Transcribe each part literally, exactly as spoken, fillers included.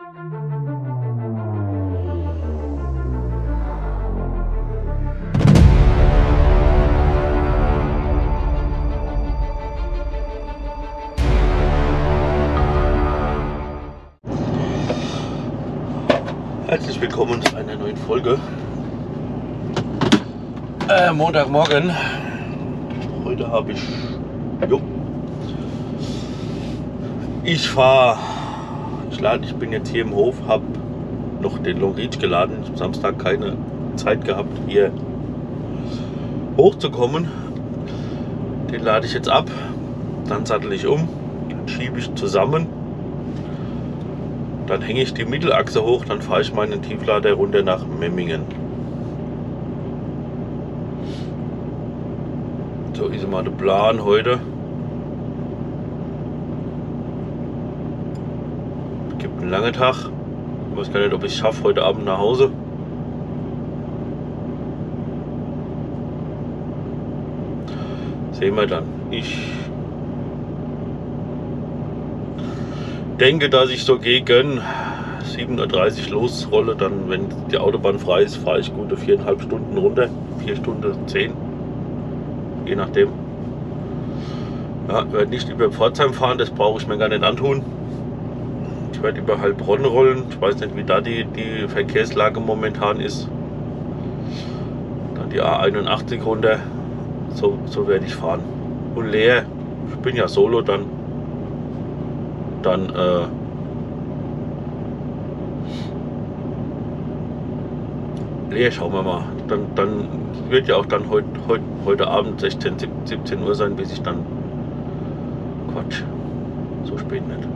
Herzlich willkommen zu einer neuen Folge. Äh, Montagmorgen. Heute habe ich. Jo. Ich fahre. Ich lade. Ich bin jetzt hier im Hof. Habe noch den Long Reach geladen. Ich habe am Samstag keine Zeit gehabt, hier hochzukommen. Den lade ich jetzt ab. Dann sattel ich um. Dann schiebe ich zusammen. Dann hänge ich die Mittelachse hoch, dann fahre ich meinen Tieflader runter nach Memmingen. So ist mal der Plan heute. Es gibt einen langen Tag. Ich weiß gar nicht, ob ich es schaffe heute Abend nach Hause. Sehen wir dann. Ich denke, dass ich so gegen sieben Uhr dreißig losrolle, dann, wenn die Autobahn frei ist, fahre ich gute viereinhalb Stunden runter, vier Stunden zehn, je nachdem. Ja, ich werde nicht über Pforzheim fahren, das brauche ich mir gar nicht antun. Ich werde über Heilbronn rollen, ich weiß nicht, wie da die, die Verkehrslage momentan ist. Dann die A einundachtzig runter, so, so werde ich fahren. Und leer, ich bin ja solo dann. Dann äh, leer, schauen wir mal. Dann, dann wird ja auch dann heut, heut, heute Abend sechzehn, siebzehn Uhr sein, bis ich dann. Quatsch, so spät nicht.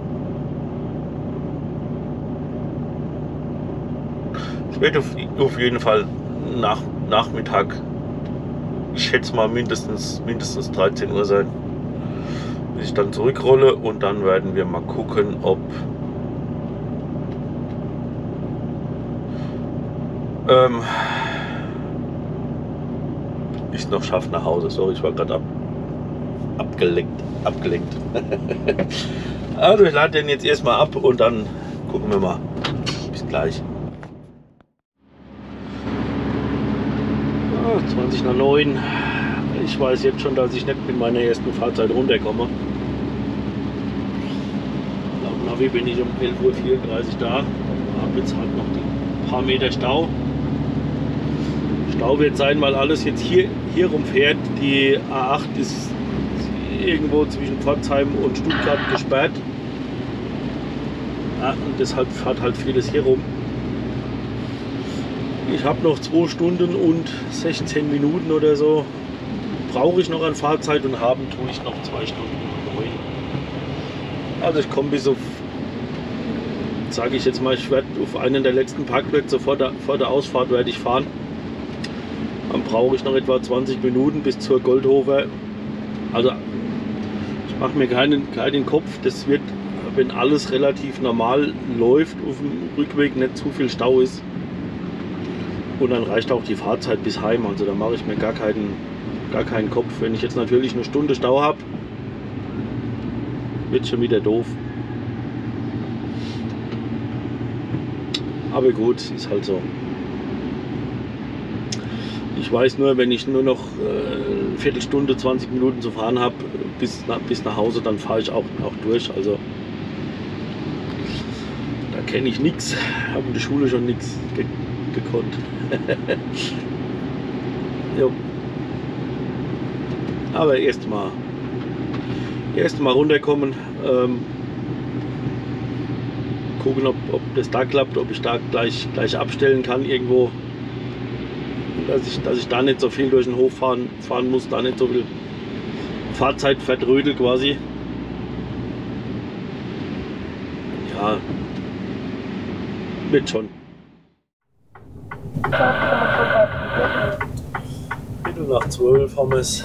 Es wird auf, auf jeden Fall nach Nachmittag, ich schätze mal mindestens, mindestens dreizehn Uhr sein, bis ich dann zurückrolle, und dann werden wir mal gucken, ob ähm, ich es noch schaffe nach Hause. Sorry, ich war gerade ab, abgelenkt. abgelenkt. Also ich lade den jetzt erstmal ab und dann gucken wir mal. Bis gleich. Ah, zwanzig nach neun. Ich weiß jetzt schon, dass ich nicht mit meiner ersten Fahrzeit runterkomme. Laut Navi bin ich um elf Uhr vierunddreißig da. Habe jetzt halt noch die paar Meter Stau. Stau wird sein, weil alles jetzt hier, hier rumfährt. Die A acht ist irgendwo zwischen Pforzheim und Stuttgart gesperrt. Ja, und deshalb fährt halt vieles hier rum. Ich habe noch zwei Stunden und sechzehn Minuten oder so. Brauche ich noch an Fahrzeit, und haben tue ich noch zwei Stunden und neun. Also ich komme bis auf, sage ich jetzt mal, ich werde auf einen der letzten Parkplätze vor der, vor der Ausfahrt werde ich fahren. Dann brauche ich noch etwa zwanzig Minuten bis zur Goldhofer. Also ich mache mir keinen, keinen Kopf. Das wird, wenn alles relativ normal läuft, auf dem Rückweg nicht zu viel Stau ist. Und dann reicht auch die Fahrzeit bis heim. Also da mache ich mir gar keinen, gar keinen Kopf. Wenn ich jetzt natürlich eine Stunde Stau habe, wird schon wieder doof. Aber gut, ist halt so. Ich weiß nur, wenn ich nur noch äh, eine Viertelstunde, zwanzig Minuten zu fahren habe, bis, na, bis nach Hause, dann fahre ich auch, auch durch. Also da kenne ich nichts, habe in der Schule schon nichts ge gekonnt. Jo. Aber erst mal, erst mal runterkommen, ähm, gucken, ob, ob das da klappt, ob ich da gleich, gleich abstellen kann irgendwo. Dass ich, dass ich da nicht so viel durch den Hof fahren, fahren muss, da nicht so viel Fahrzeit verdrödel quasi. Ja, wird schon. Viertel nach zwölf haben wir es.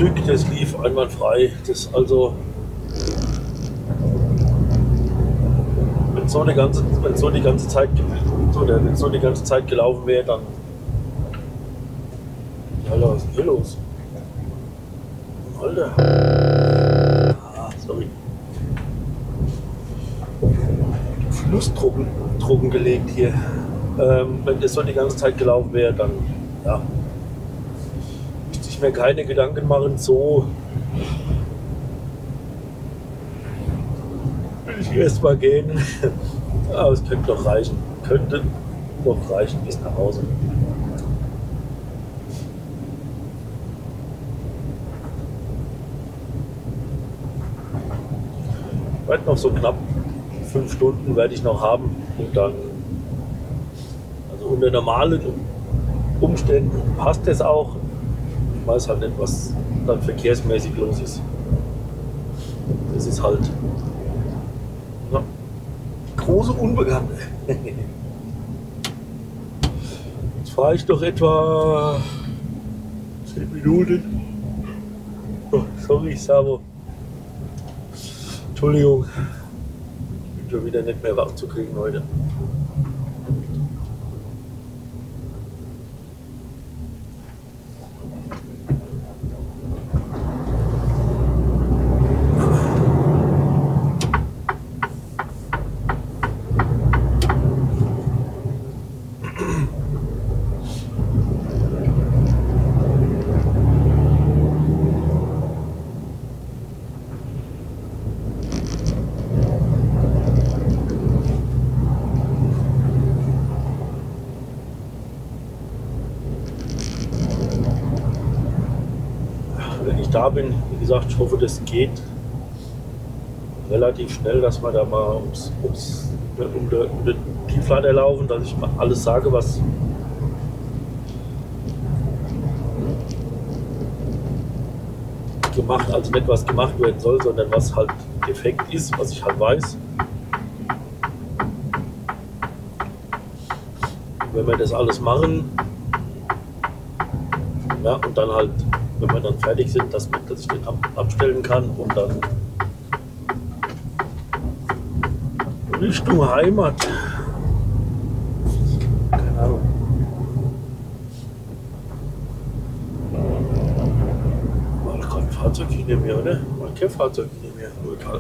Stück, das lief einwandfrei. Das also, wenn so die ganze, wenn so die ganze Zeit oder wenn so die ganze Zeit gelaufen wäre, dann Alter, was ist denn hier los? Alter. Ah, sorry. Flussdrucken Drucken gelegt hier. Ähm, wenn das so die ganze Zeit gelaufen wäre, dann ja, müsste ich mir keine Gedanken machen. So will ich erstmal gehen. Aber es könnte doch reichen. Könnte doch reichen bis nach Hause. Ich werde noch so knapp fünf Stunden werde ich noch haben und dann, also unter normalen Umständen passt es auch. Ich weiß halt nicht, was dann verkehrsmäßig los ist. Das ist halt ja, große Unbekannte. Jetzt fahre ich doch etwa zehn Minuten. Oh, sorry, Servo. Entschuldigung. Ich bin schon wieder nicht mehr wach zu kriegen heute. Da bin, wie gesagt, ich hoffe, das geht relativ schnell, dass wir da mal ums, ums, um, den, um den Tieflader laufen, dass ich mal alles sage, was gemacht, also nicht was gemacht werden soll, sondern was halt defekt ist, was ich halt weiß. Und wenn wir das alles machen, ja, und dann halt, wenn wir dann fertig sind, dass, dass ich den ab, abstellen kann und dann Richtung Heimat. Keine Ahnung. War doch gerade ein Fahrzeug hinter mir, oder? War kein Fahrzeug hinter mir. Nur egal.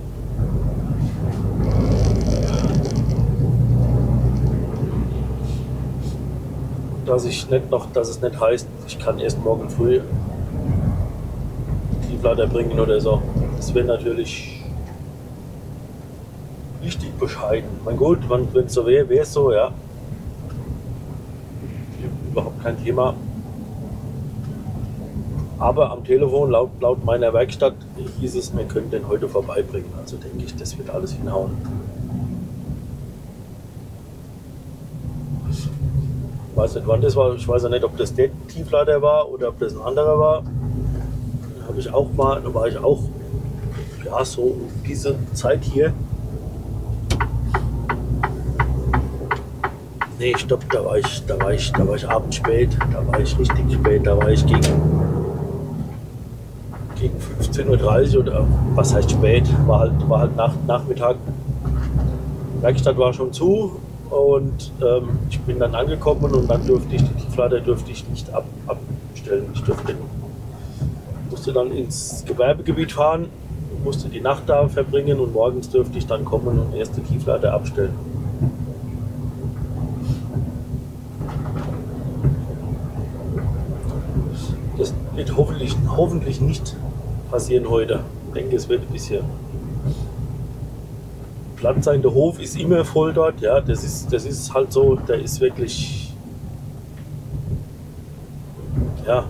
Dass ich nicht noch, dass es nicht heißt, ich kann erst morgen früh Tieflader bringen oder so. Das wäre natürlich richtig bescheiden. Mein Gut, wenn es so wäre, wäre es so, ja. Überhaupt kein Thema. Aber am Telefon, laut, laut meiner Werkstatt, hieß es, wir können den heute vorbeibringen. Also denke ich, das wird alles hinhauen. Ich weiß nicht, wann das war. Ich weiß ja nicht, ob das der Tieflader war oder ob das ein anderer war. Da habe ich auch mal, da war ich auch ja so um diese Zeit hier. Nee, stopp, da war ich, da war ich, da war ich abends spät, da war ich richtig spät, da war ich gegen, gegen fünfzehn Uhr dreißig oder was heißt spät, war halt, war halt nach, Nachmittag. Die Werkstatt war schon zu. Und ähm, ich bin dann angekommen und dann durfte ich die Tieflader durfte ich nicht ab, abstellen. Ich durfte, musste dann ins Gewerbegebiet fahren, musste die Nacht da verbringen und morgens durfte ich dann kommen und erste Tieflader abstellen. Das wird hoffentlich, hoffentlich nicht passieren heute. Ich denke, es wird ein bisschen Platz sein. Der Hof ist immer voll dort, ja, das ist, das ist halt so, der ist wirklich, ja,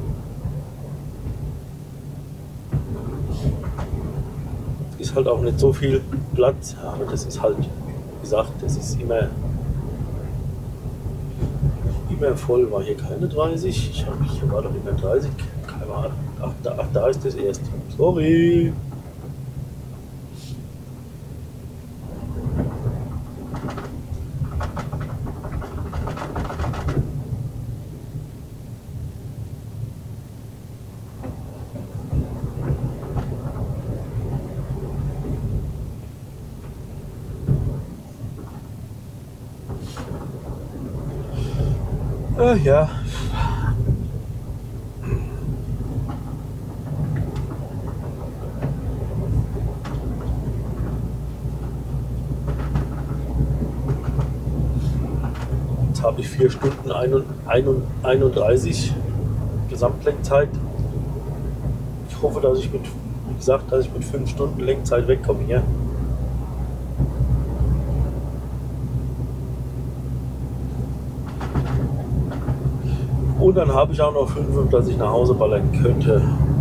ist halt auch nicht so viel Platz, ja, aber das ist halt, wie gesagt, das ist immer, immer voll. War hier keine dreißig, ich hab, hier war doch immer dreißig, keine Ahnung, ach da, ach, da ist das erst, sorry. Ah, ja. Jetzt habe ich vier Stunden einunddreißig Gesamtlenkzeit. Ich hoffe, dass ich mit, wie gesagt, dass ich mit fünf Stunden Lenkzeit wegkomme hier. Und dann habe ich auch noch fünf, dass ich nach Hause ballern könnte.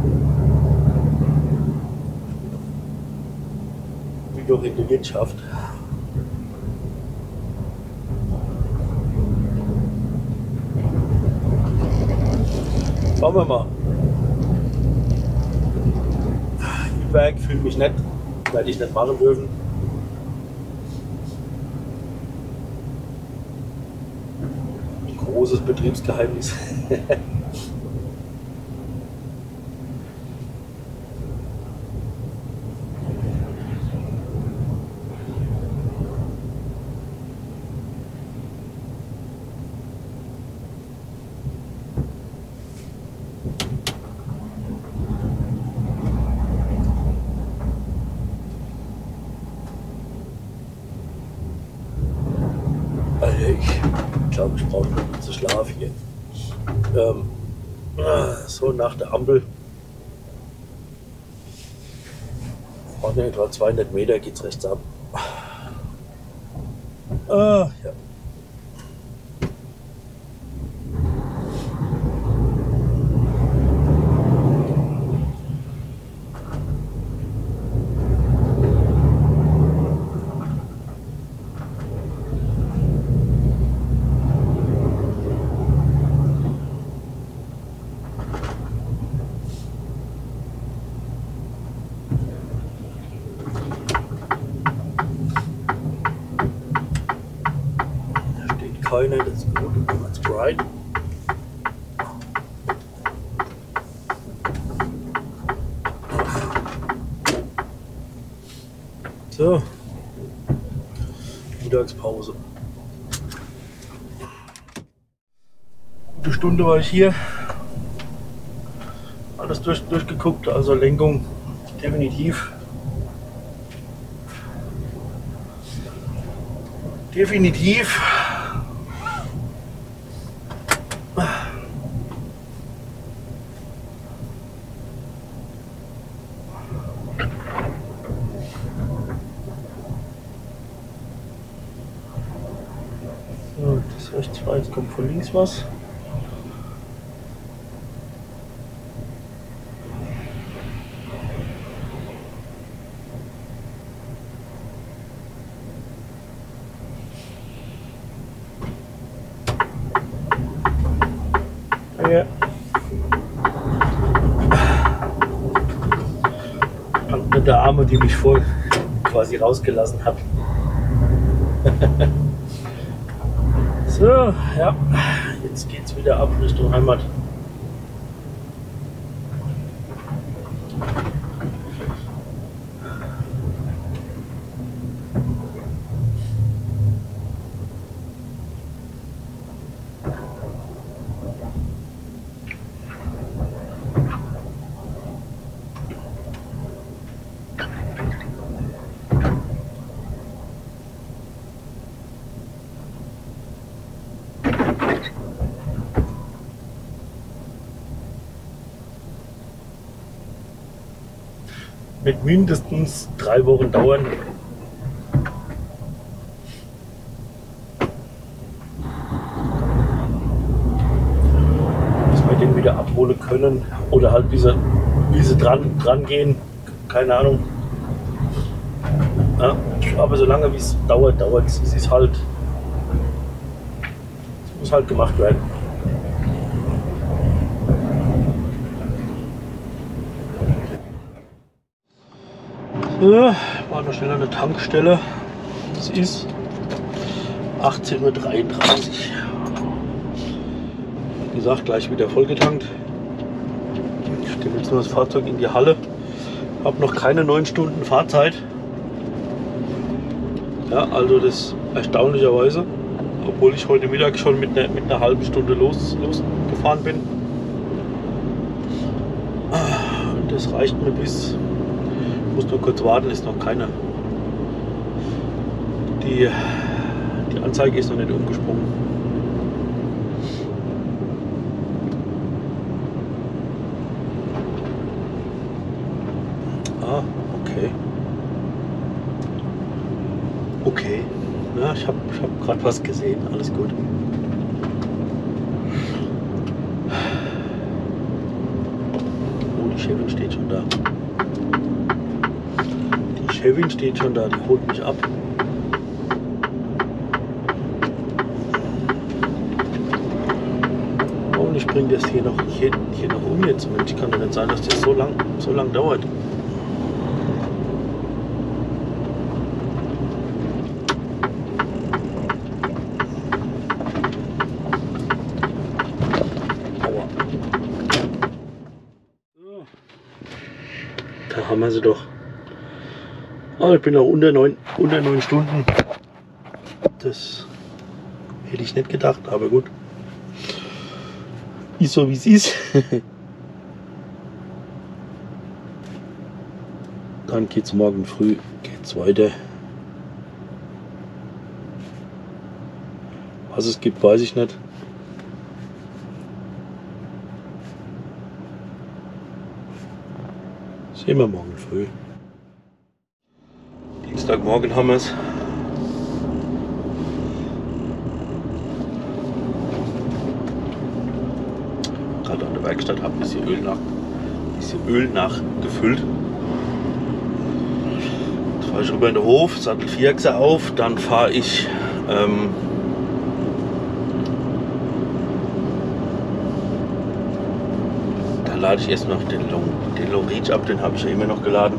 Wie doch in der Wirtschaft. Schauen wir mal. E-Werk fühlt mich nicht, werde ich nicht machen dürfen. Großes Betriebsgeheimnis. Ich glaube, ich brauche noch zu Schlaf hier. Ähm, so nach der Ampel. Vorne etwa zweihundert Meter geht es rechts ab. Ah, ja. Keiner, das ist gut, that's right. So, Mittagspause. Gute Stunde war ich hier. Alles durch, durchgeguckt, also Lenkung definitiv. Definitiv. So, das rechts war, jetzt kommt von links was. Ja. Und mit der Arme, die mich voll quasi rausgelassen hat. So, ja, jetzt geht's wieder ab Richtung Heimat. Mit mindestens drei Wochen dauern. Bis wir den wieder abholen können oder halt wie sie, wie sie dran, dran gehen, keine Ahnung. Ja, aber solange wie es dauert, dauert es. Es ist halt, es muss halt gemacht werden. Ja, war noch schnell an der Tankstelle. Es ist achtzehn Uhr dreiunddreißig. Wie gesagt, gleich wieder vollgetankt. Ich stelle jetzt nur das Fahrzeug in die Halle. Habe noch keine neun Stunden Fahrzeit. Ja, also das erstaunlicherweise. obwohl ich heute Mittag schon mit einer, mit einer halben Stunde los, losgefahren bin. Das reicht mir bis, ich muss nur kurz warten, ist noch keiner. Die, die Anzeige ist noch nicht umgesprungen. Ah, okay. Okay. Ja, ich habe ich hab gerade was gesehen. Alles gut. Oh, die Chefin steht schon da. Die Chefin steht schon da, die holt mich ab. Und ich bringe das hier noch, hier, hier noch um jetzt. Mensch, kann doch nicht sein, dass das so lang, so lang dauert. Da haben wir sie doch. Aber ich bin auch unter neun, unter neun Stunden. Das hätte ich nicht gedacht, aber gut. Ist so wie es ist. Dann geht's morgen früh geht's weiter. Was es gibt, weiß ich nicht. Sehen wir morgen früh. Dienstagmorgen haben wir es. Gerade an der Werkstatt habe ein bisschen Öl nach, bisschen Öl nachgefüllt. Jetzt fahre ich rüber in den Hof, sattel Vierachse auf, dann fahre ich ähm, lade ich erst noch den Long, den Long Reach ab, den habe ich ja immer noch geladen.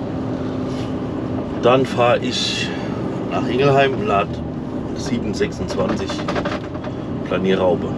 Dann fahre ich nach Ingelheim und lade sieben sechsundzwanzig Planierraube.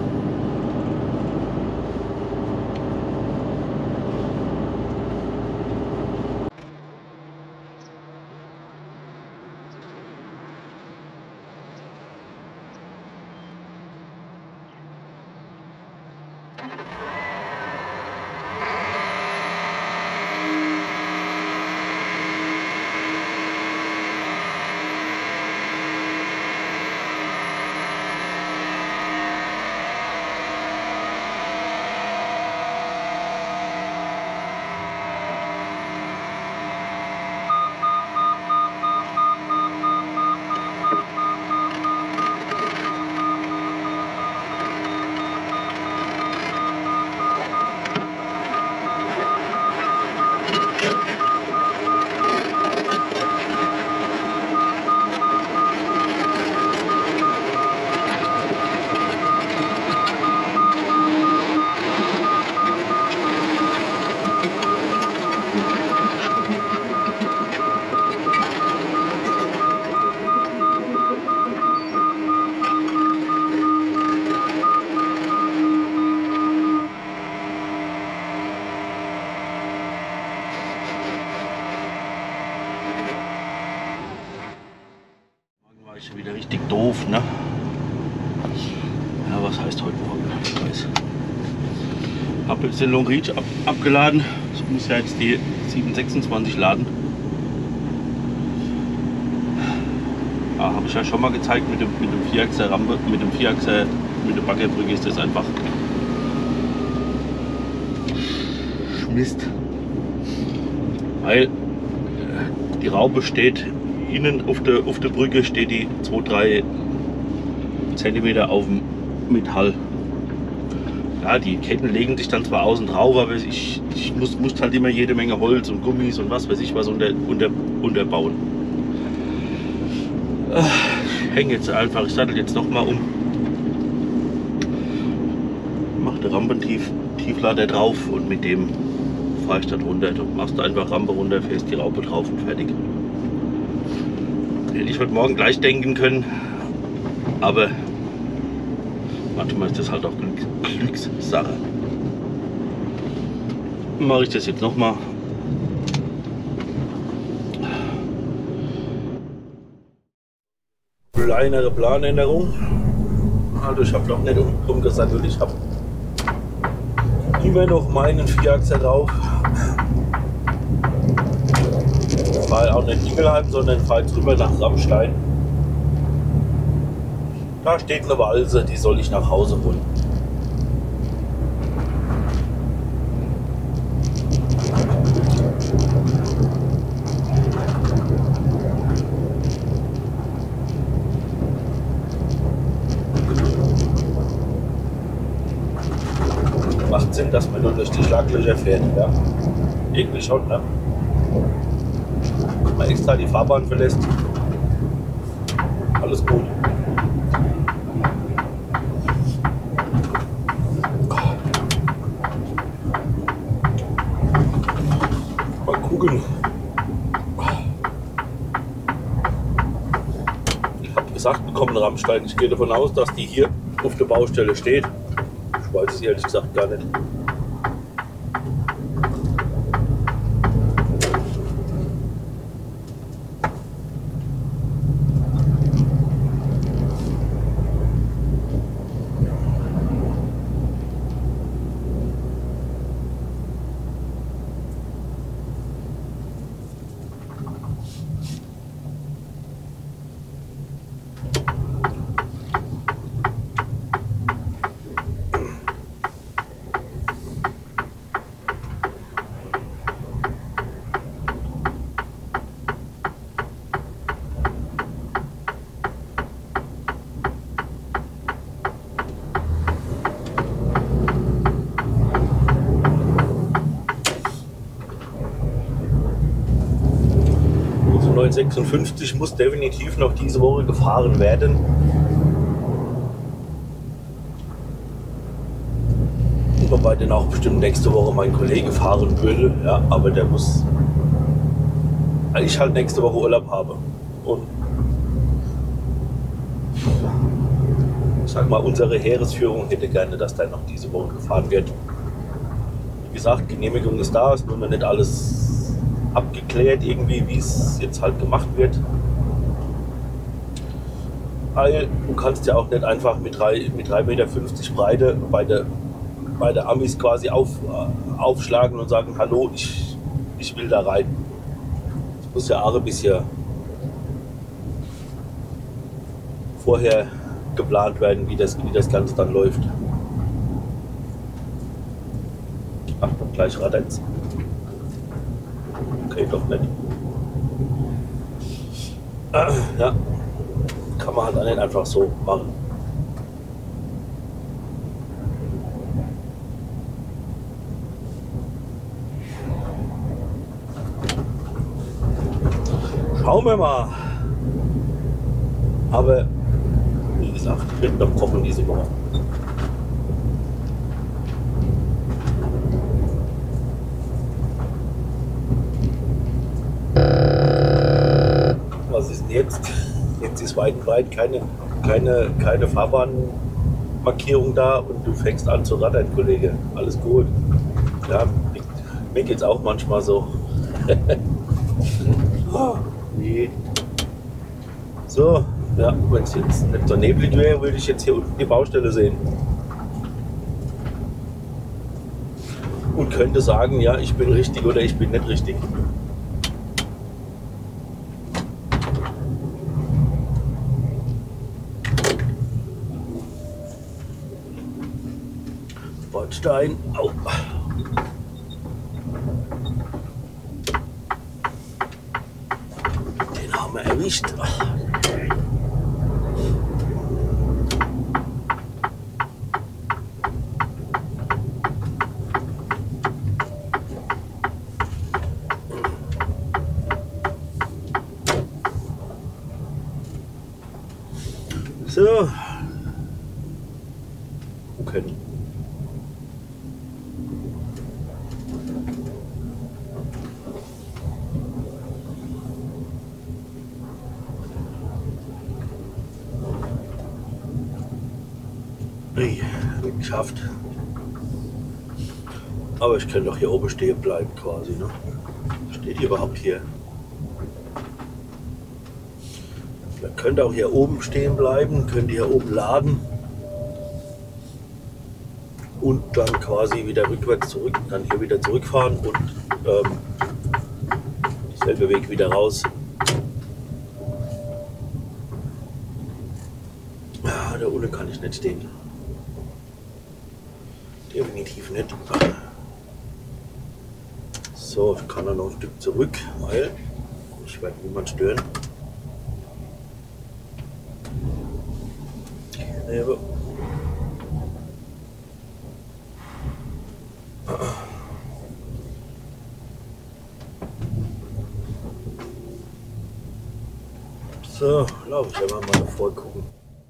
Schon wieder richtig doof, ne? Ja, was heißt heute Morgen? Ich weiß. Habe jetzt den Long Reach ab, abgeladen. Ich muss ja jetzt die sieben sechsundzwanzig laden. Ah, habe ich ja schon mal gezeigt mit dem, mit dem Vierachser Rampe, mit dem Vierachser, mit der Baggerbrücke ist das einfach Mist. Weil die Raube steht innen auf der, auf der Brücke, steht die zwei drei Zentimeter auf dem Metall. Ja, die Ketten legen sich dann zwar außen drauf, aber ich, ich muss, muss halt immer jede Menge Holz und Gummis und was weiß ich was unter, unter, unterbauen. Ich hänge jetzt einfach, ich sattel jetzt noch mal um. Mache den Rampentieflader drauf und mit dem fahre ich dann runter. Du machst einfach Rampe runter, fährst die Raupe drauf und fertig. Hätte ich heute Morgen gleich denken können, aber manchmal ist das halt auch Glück, Glückssache. Mache ich das jetzt noch mal. Kleinere Planänderung. Also ich habe doch nicht um, umgesattelt. Ich habe immer noch meinen Vierachser drauf. Ich fahre auch nicht Ingelheim, sondern fahre drüber nach Rammstein. Da steht eine Walse, die soll ich nach Hause holen. Macht Sinn, dass man nur durch die Schlaglöcher fährt, ja? Irgendwie schon, ne? Wenn man extra die Fahrbahn verlässt. Alles gut. Mal gucken. Ich habe gesagt bekommen, Rammstein. Ich gehe davon aus, dass die hier auf der Baustelle steht. Ich weiß es ehrlich gesagt gar nicht. neunhundertsechsundfünfzig muss definitiv noch diese Woche gefahren werden. Wobei dann auch bestimmt nächste Woche mein Kollege fahren würde, ja, aber der muss, weil ich halt nächste Woche Urlaub habe. Und ich sag mal, unsere Heeresführung hätte gerne, dass der noch diese Woche gefahren wird. Wie gesagt, Genehmigung ist da, ist nur noch nicht alles abgeklärt, irgendwie, wie es jetzt halt gemacht wird. Weil du kannst ja auch nicht einfach mit drei Meter fünfzig Breite bei der, bei der Amis quasi auf, äh, aufschlagen und sagen, hallo, ich, ich will da rein. Das muss ja auch ein bisschen vorher geplant werden, wie das, wie das Ganze dann läuft. Ach, gleich Radenz. Okay, doch nicht. Äh, ja, kann man halt auch nicht einfach so machen. Schauen wir mal. Aber wie gesagt, ich werde noch kochen diese Woche. Was ist denn jetzt? Jetzt ist weit und breit keine, keine, keine Fahrbahnmarkierung da und du fängst an zu rattern, Kollege. Alles gut. Ja, mir geht es auch manchmal so. Oh, nee. So, ja, wenn es jetzt nicht so neblig wäre, würde ich jetzt hier unten die Baustelle sehen. Und könnte sagen, ja, ich bin richtig oder ich bin nicht richtig. Bordstein. Au. Den haben wir erwischt. So. Okay. Nee, nicht geschafft. Aber ich kann doch hier oben stehen bleiben quasi, ne? Steht hier überhaupt hier? Man könnte auch hier oben stehen bleiben, könnte hier oben laden. und dann quasi wieder rückwärts zurück, dann hier wieder zurückfahren und ähm, selber Weg wieder raus. Ja, da unten kann ich nicht stehen. Definitiv nicht. So, ich kann dann noch ein Stück zurück, weil ich werde niemand stören. Hier so, laufe ich einfach mal davor gucken.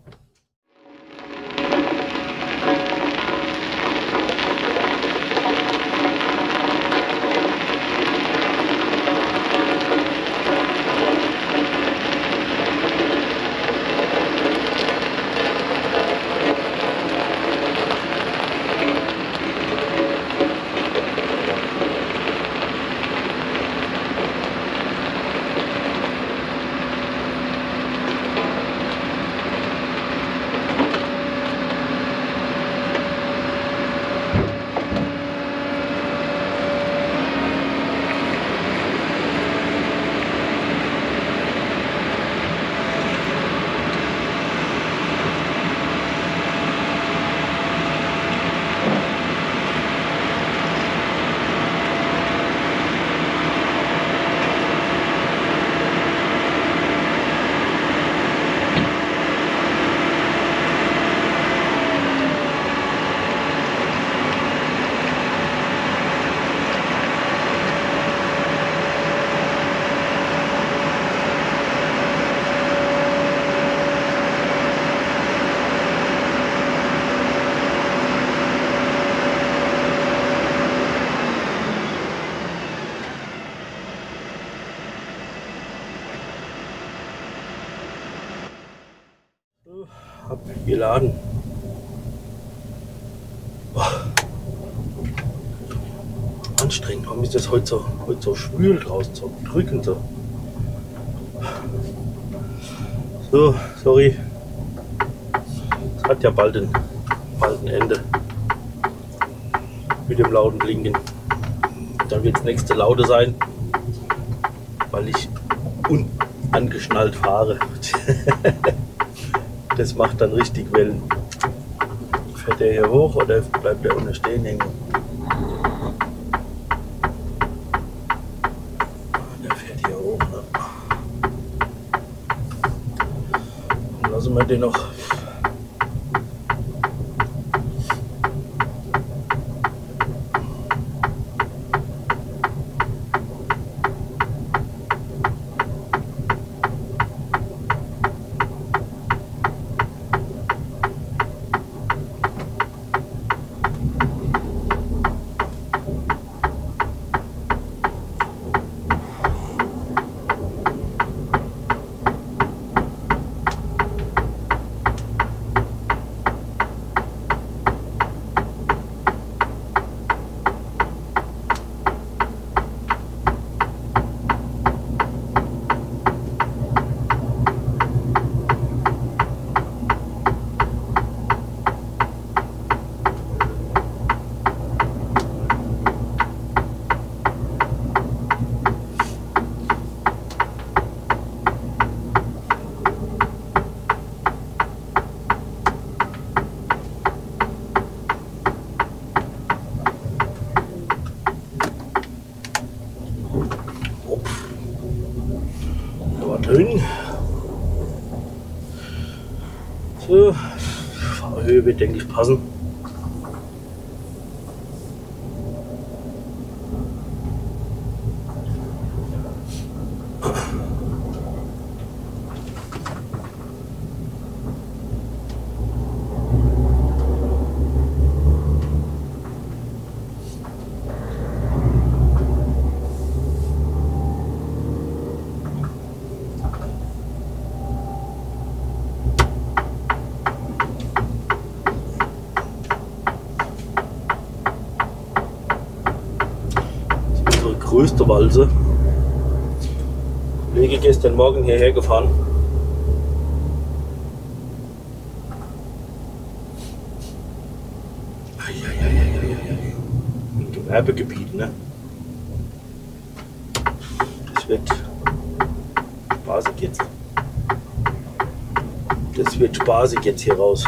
Hab geladen. Oh. Anstrengend. Warum ist das heute so, heute so schwül draußen, so drückend so? So, sorry. Es hat ja bald ein, bald ein Ende mit dem lauten Blinken. Dann wird das nächste laute sein, weil ich unangeschnallt fahre. Das macht dann richtig Wellen. Fährt der hier hoch oder bleibt der unten stehen hängen? Der fährt hier hoch. Ne? Dann lassen wir den noch. Drin. So, Fahrhöhe wird, denke ich, passen. Größte Walze. Kollege gestern Morgen hierher gefahren. Eieiei. Werbegebiet, ne? Das wird spaßig jetzt. Das wird spaßig jetzt hier raus.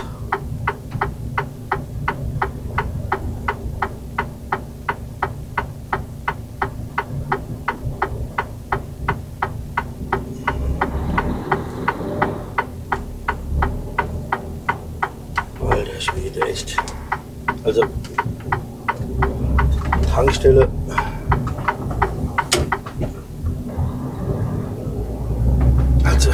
Alter Schwede, echt. Also Tankstelle. Also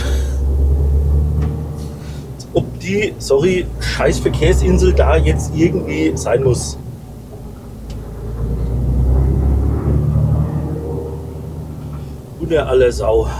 ob die, sorry, scheiß Verkehrsinsel da jetzt irgendwie sein muss. Unter aller Sau.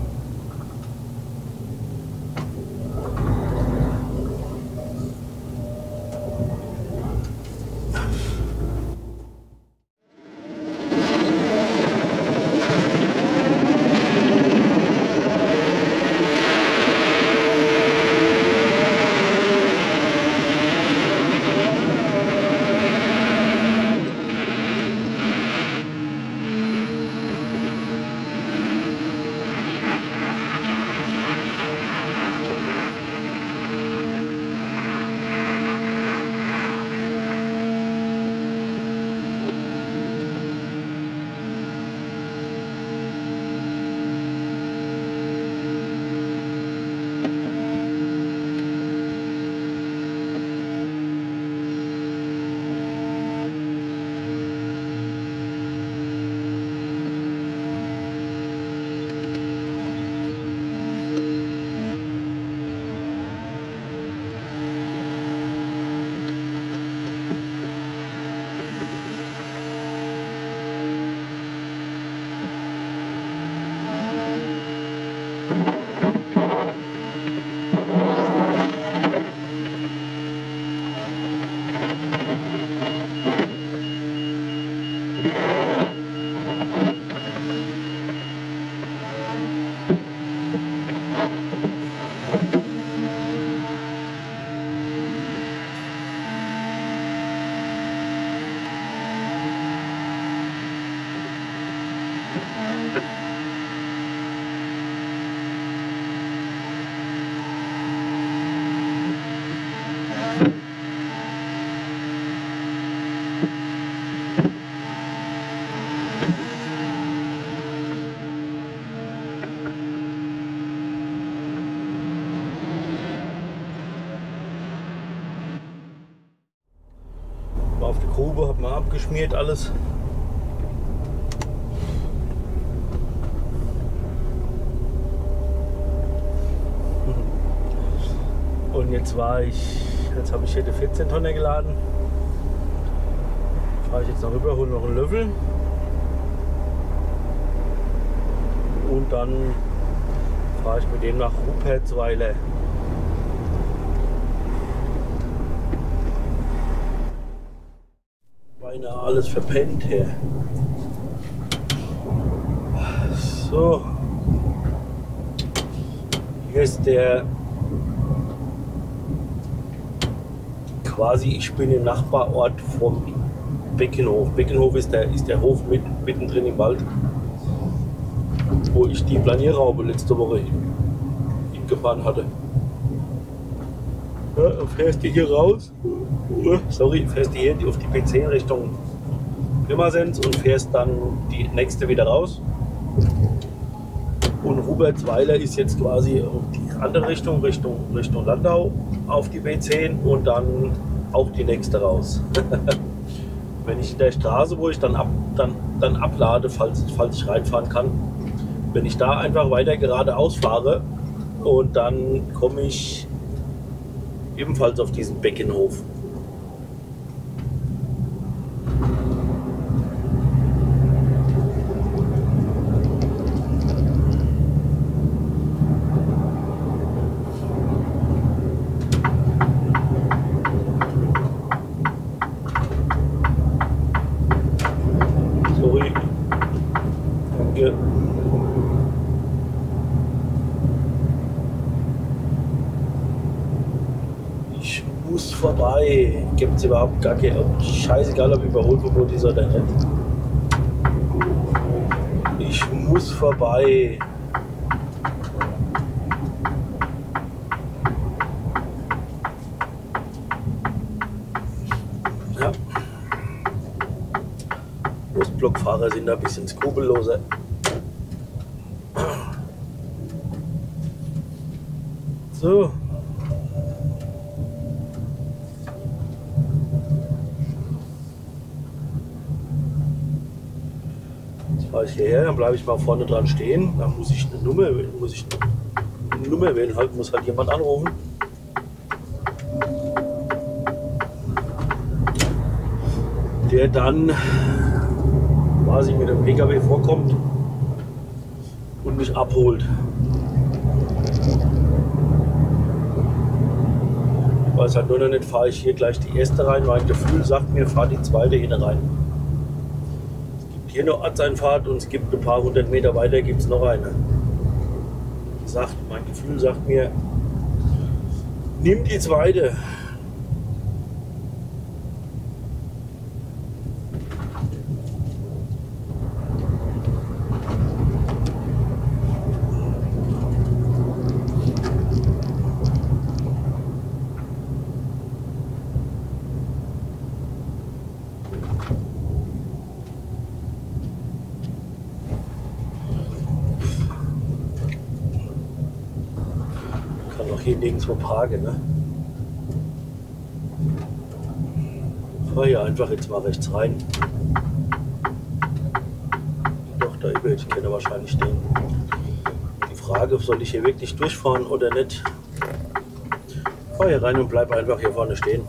War auf die Grube, hab mal abgeschmiert alles. Und jetzt war ich, jetzt habe ich hier die vierzehn Tonner geladen. Fahre ich jetzt noch rüber, hole noch einen Löffel. Und dann fahre ich mit dem nach Rupertsweiler. Beinahe alles verpennt hier. So. Hier ist der quasi, ich bin im Nachbarort vom Beckenhof. Beckenhof ist der, ist der Hof mit, mittendrin im Wald, wo ich die Planierraube letzte Woche hingefahren hatte. Ja, dann fährst du hier raus, sorry, fährst du hier auf die P zehn Richtung Pirmasens und fährst dann die nächste wieder raus. Und Rupertsweiler ist jetzt quasi die andere Richtung, Richtung, Richtung Landau auf die B zehn und dann auch die nächste raus. Wenn ich in der Straße, wo ich dann, ab, dann, dann ablade, falls, falls ich reinfahren kann, wenn ich da einfach weiter geradeaus fahre und dann komme ich ebenfalls auf diesen Beckenhof. Sorry. Danke. Ich muss vorbei. Gibt es überhaupt gar keine. Scheißegal, ob Überholverbot ist oder nicht. Ich muss vorbei. Ja. Ostblockfahrer sind da ein bisschen skrupelloser. So. Jetzt fahre ich hierher, dann bleibe ich mal vorne dran stehen. Dann muss ich eine Nummer, muss ich eine Nummer wählen, halt, muss halt jemand anrufen. Der dann quasi mit dem P K W vorkommt und mich abholt. Ich weiß halt nur noch nicht, fahre ich hier gleich die erste rein. Mein Gefühl sagt mir, fahr die zweite hin rein. Es gibt hier eine Ortseinfahrt und es gibt ein paar hundert Meter weiter gibt es noch eine. Sagt, mein Gefühl sagt mir, nimm die zweite. Hier nirgendwo parken, ne? Fahr hier einfach jetzt mal rechts rein. Doch, da über, ich kenne wahrscheinlich stehen. Die Frage, soll ich hier wirklich durchfahren oder nicht? Fahr hier rein und bleib einfach hier vorne stehen.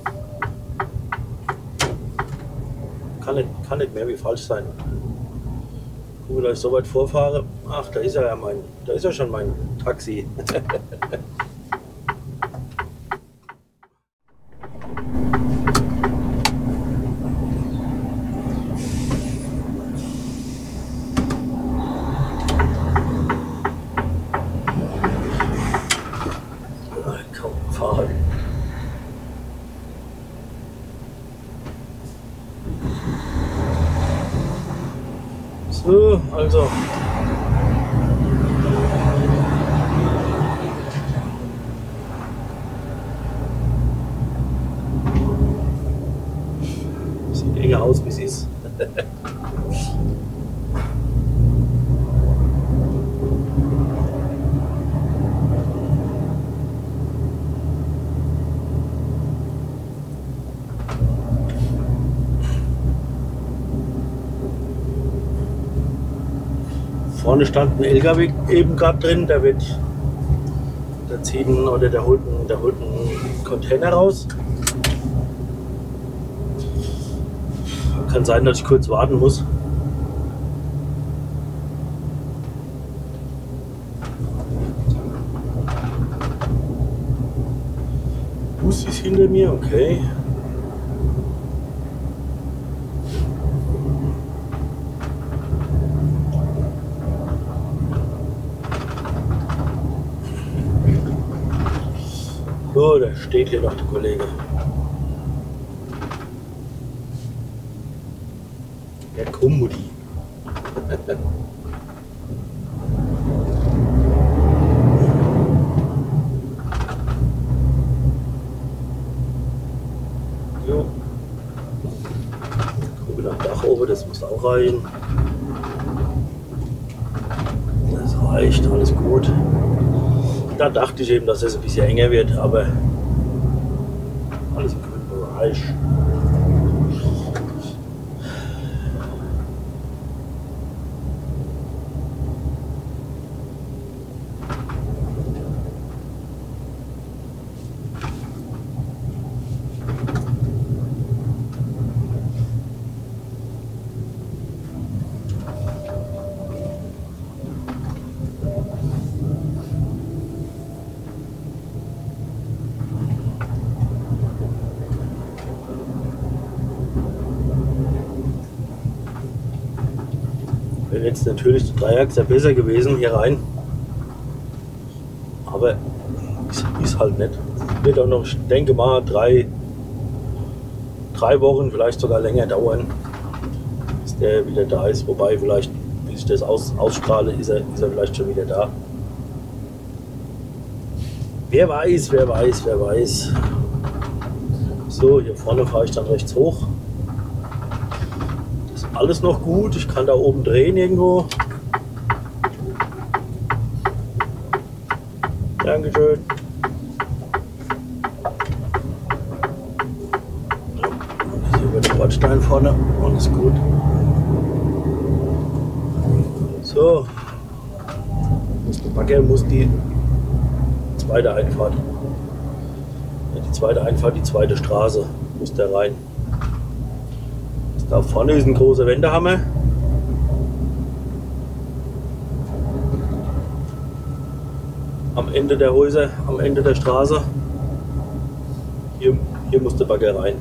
Kann nicht, kann nicht mehr wie falsch sein. Guck, da ich so weit vorfahre. Ach, da ist ja mein, da ist ja schon mein Taxi. So, also. Sieht enger aus, wie es ist. Vorne stand ein L K W eben gerade drin, der wird, der zieht einen, oder der holt einen, der holt einen Container raus. Kann sein, dass ich kurz warten muss. Bus ist hinter mir, okay. So, da steht hier noch der Kollege. Der Kommudi. Jo. Gucke nach Dach oben, das muss auch rein. Das reicht, alles gut. Da dachte ich eben, dass es ein bisschen enger wird, aber alles im grünen Bereich. Wäre jetzt natürlich der Dreiachser besser gewesen hier rein. Aber ist, ist halt nicht. Wird auch noch, ich denke mal, drei, drei Wochen, vielleicht sogar länger dauern, bis der wieder da ist. Wobei vielleicht, bis ich das aus, ausstrahle, ist er, ist er vielleicht schon wieder da. Wer weiß, wer weiß, wer weiß. So, hier vorne fahre ich dann rechts hoch. Das ist alles noch gut. Ich kann da oben drehen irgendwo. Dankeschön. Hier über den Bordstein vorne. Alles gut. So. Der Bagger muss die zweite Einfahrt. Die zweite Einfahrt, die zweite Straße muss der rein. Da vorne ist ein großer Wendehammer. Am Ende der Häuser, am Ende der Straße. Hier, hier muss der Bagger rein.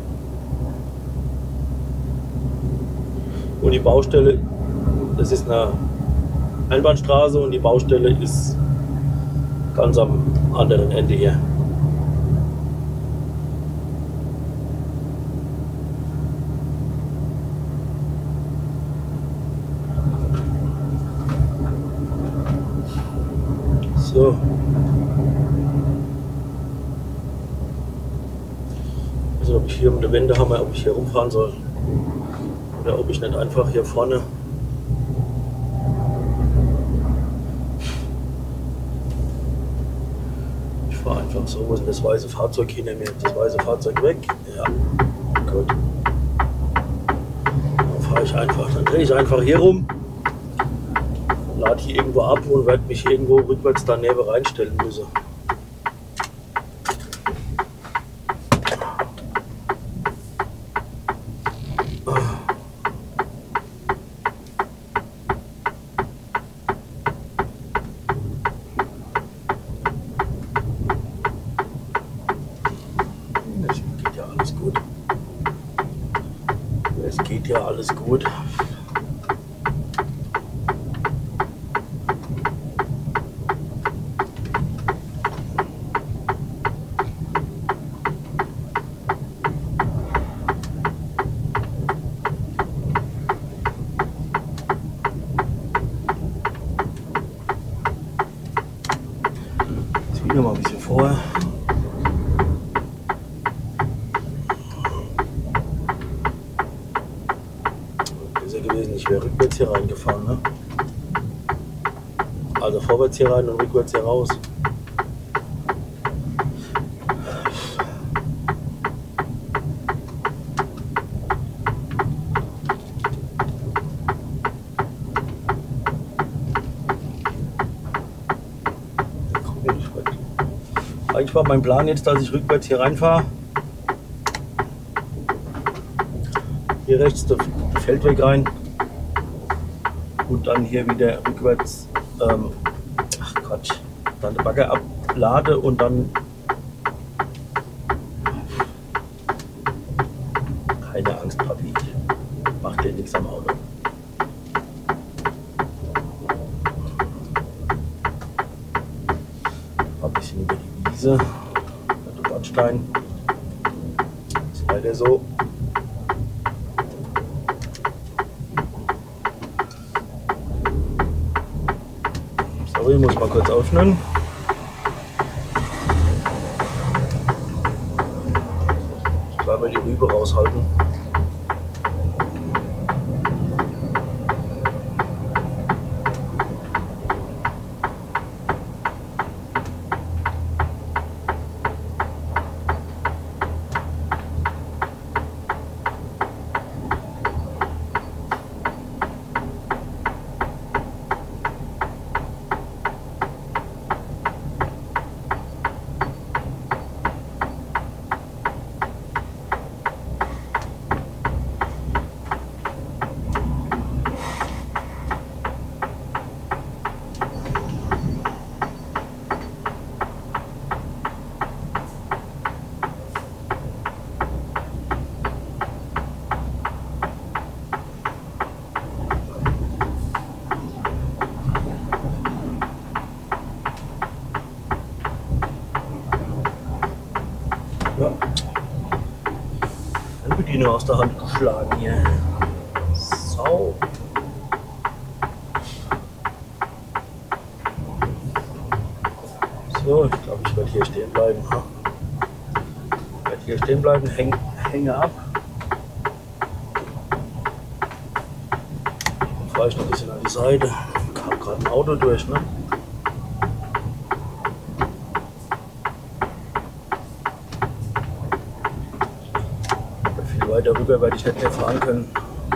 Und die Baustelle, das ist eine Einbahnstraße und die Baustelle ist ganz am anderen Ende hier. So. Also ob ich hier um die Wände habe, ob ich hier rumfahren soll oder ob ich nicht einfach hier vorne ich fahre einfach so, wo ist das weiße Fahrzeug hinter mir? Das weiße Fahrzeug weg? Ja, gut. Dann fahre ich einfach, dann drehe ich einfach hier rum. Lade hier irgendwo ab und werde mich irgendwo rückwärts daneben reinstellen müssen. Es geht ja alles gut. Es geht ja alles gut. Noch mal ein bisschen vorher. Besser gewesen, ich wäre rückwärts hier reingefahren, ne? Also vorwärts hier rein und rückwärts hier raus. Eigentlich war mein Plan jetzt, dass ich rückwärts hier reinfahre. Hier rechts der Feldweg rein und dann hier wieder rückwärts, ähm, ach Quatsch, dann den Bagger ablade und dann keine Angst, Papi, macht dir nichts am Auto. Ein bisschen über die Wiese, der Bordstein, ist leider so. Sorry, ich muss mal kurz öffnen. Ich will mal die Rübe raushalten. Bedienung aus der Hand geschlagen hier. So. So, ich glaube, ich werde hier stehen bleiben. Ich werde hier stehen bleiben, häng, hänge ab. Dann fahre ich noch ein bisschen an die Seite. Kam gerade ein Auto durch, ne? Viel weiter rüber werde ich nicht mehr fahren können.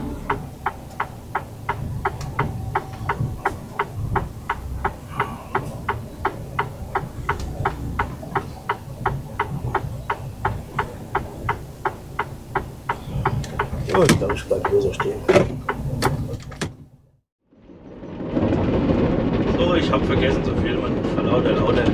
Oh, ich glaube, ich bleibe hier so stehen. So, ich habe vergessen zu filmen. Verlauter, lauter.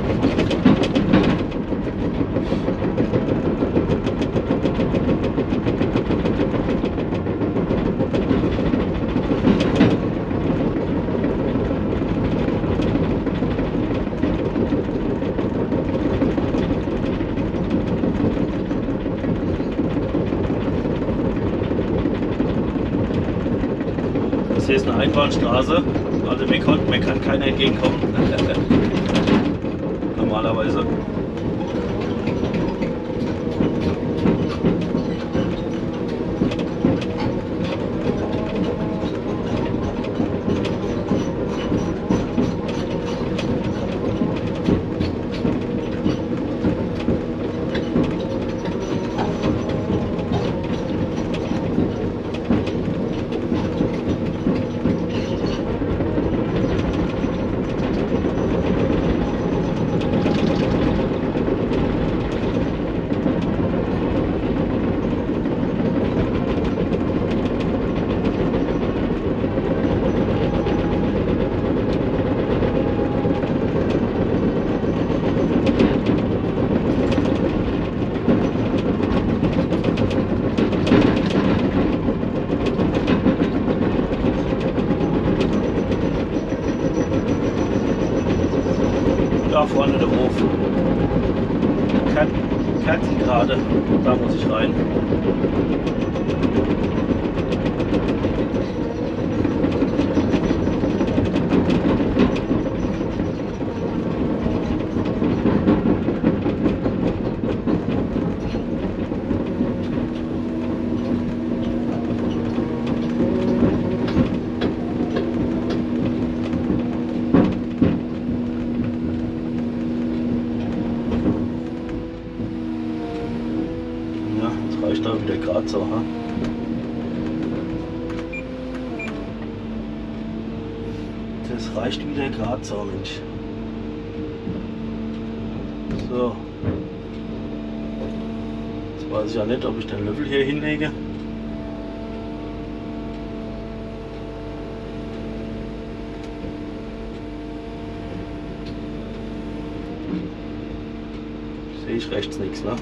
Hier ist eine Einbahnstraße, also mir kann, mir kann keiner entgegenkommen. Normalerweise. Da vorne der Hof. Kerzengrade, da muss ich rein. Reicht da wieder gerade so, ha? Das reicht wieder gerade so, Mensch. So. Jetzt weiß ich ja nicht, ob ich den Löffel hier hinlege. Sehe ich rechts nichts, ne?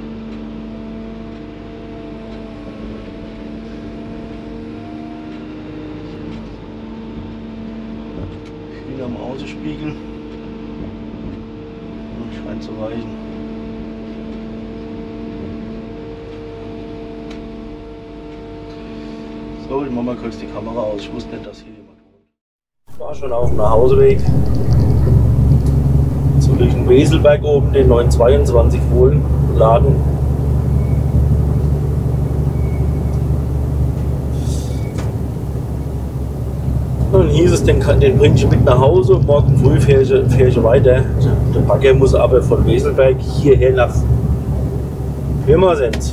Am Außenspiegel. Scheint zu reichen. So, ich mache mal kurz die Kamera aus. Ich wusste nicht, dass hier jemand wohnt. Ich war schon auf dem Nachhauseweg. So durch den Weselberg oben, den neunhundertzweiundzwanzig Volt Laden. Dann hieß es, den, den bringe ich mit nach Hause und morgen früh fähre ich, fähr ich weiter. Der Bagger muss aber von Weselberg hierher nach Pirmasens.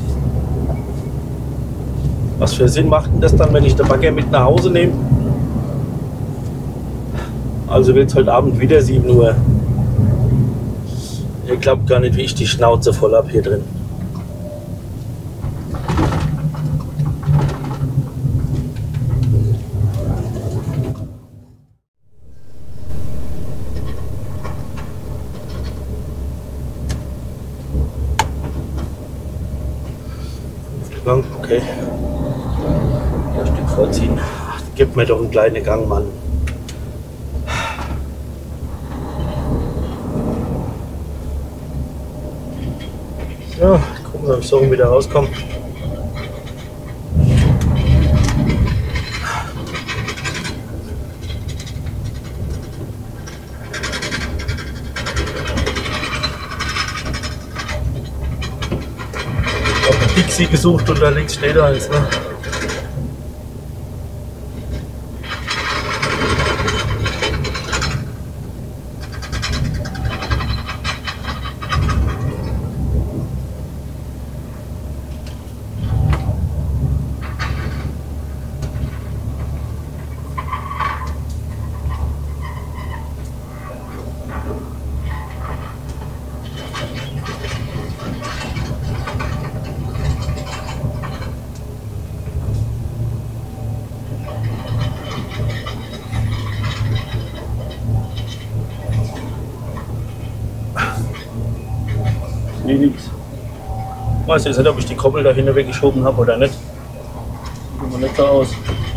Was für Sinn macht denn das dann, wenn ich den Bagger mit nach Hause nehme? Also wird es heute Abend wieder sieben Uhr. Ihr glaubt gar nicht, wie ich die Schnauze voll habe hier drin. Okay. Ein Stück vorziehen. Ach, gib mir doch einen kleinen Gang, Mann. Ja, gucken, ob ich so wieder rauskomme. Dixie gesucht und da links steht eins. Ne? Nee, nichts. Ich weiß jetzt nicht, ob ich die Koppel da hinten weggeschoben habe oder nicht. Sieht aber nicht so aus.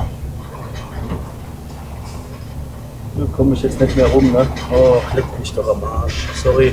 Da komme ich jetzt nicht mehr rum, ne? Oh, leck mich doch am Arsch. Sorry.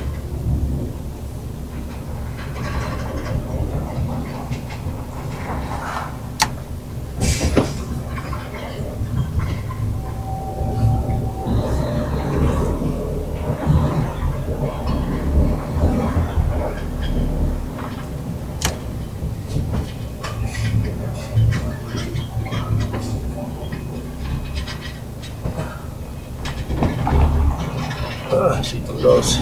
Ah, sieht gut aus.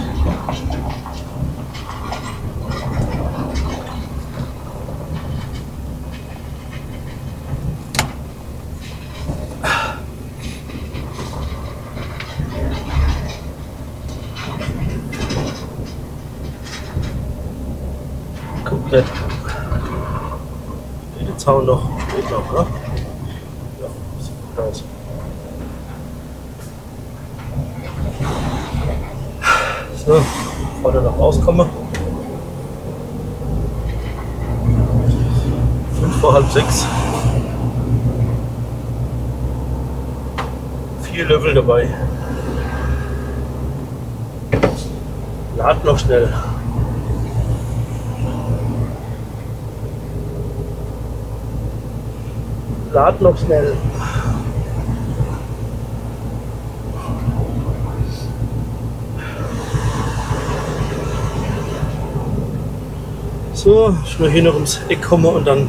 Komplett. Den Zaun noch. Geht noch, ne? Ja, sieht gut aus. So, bevor ich noch rauskomme. Fünf vor halb sechs. Vier Löffel dabei. Lad noch schnell. Lad noch schnell. So, ich will hier noch ums Eck kommen und dann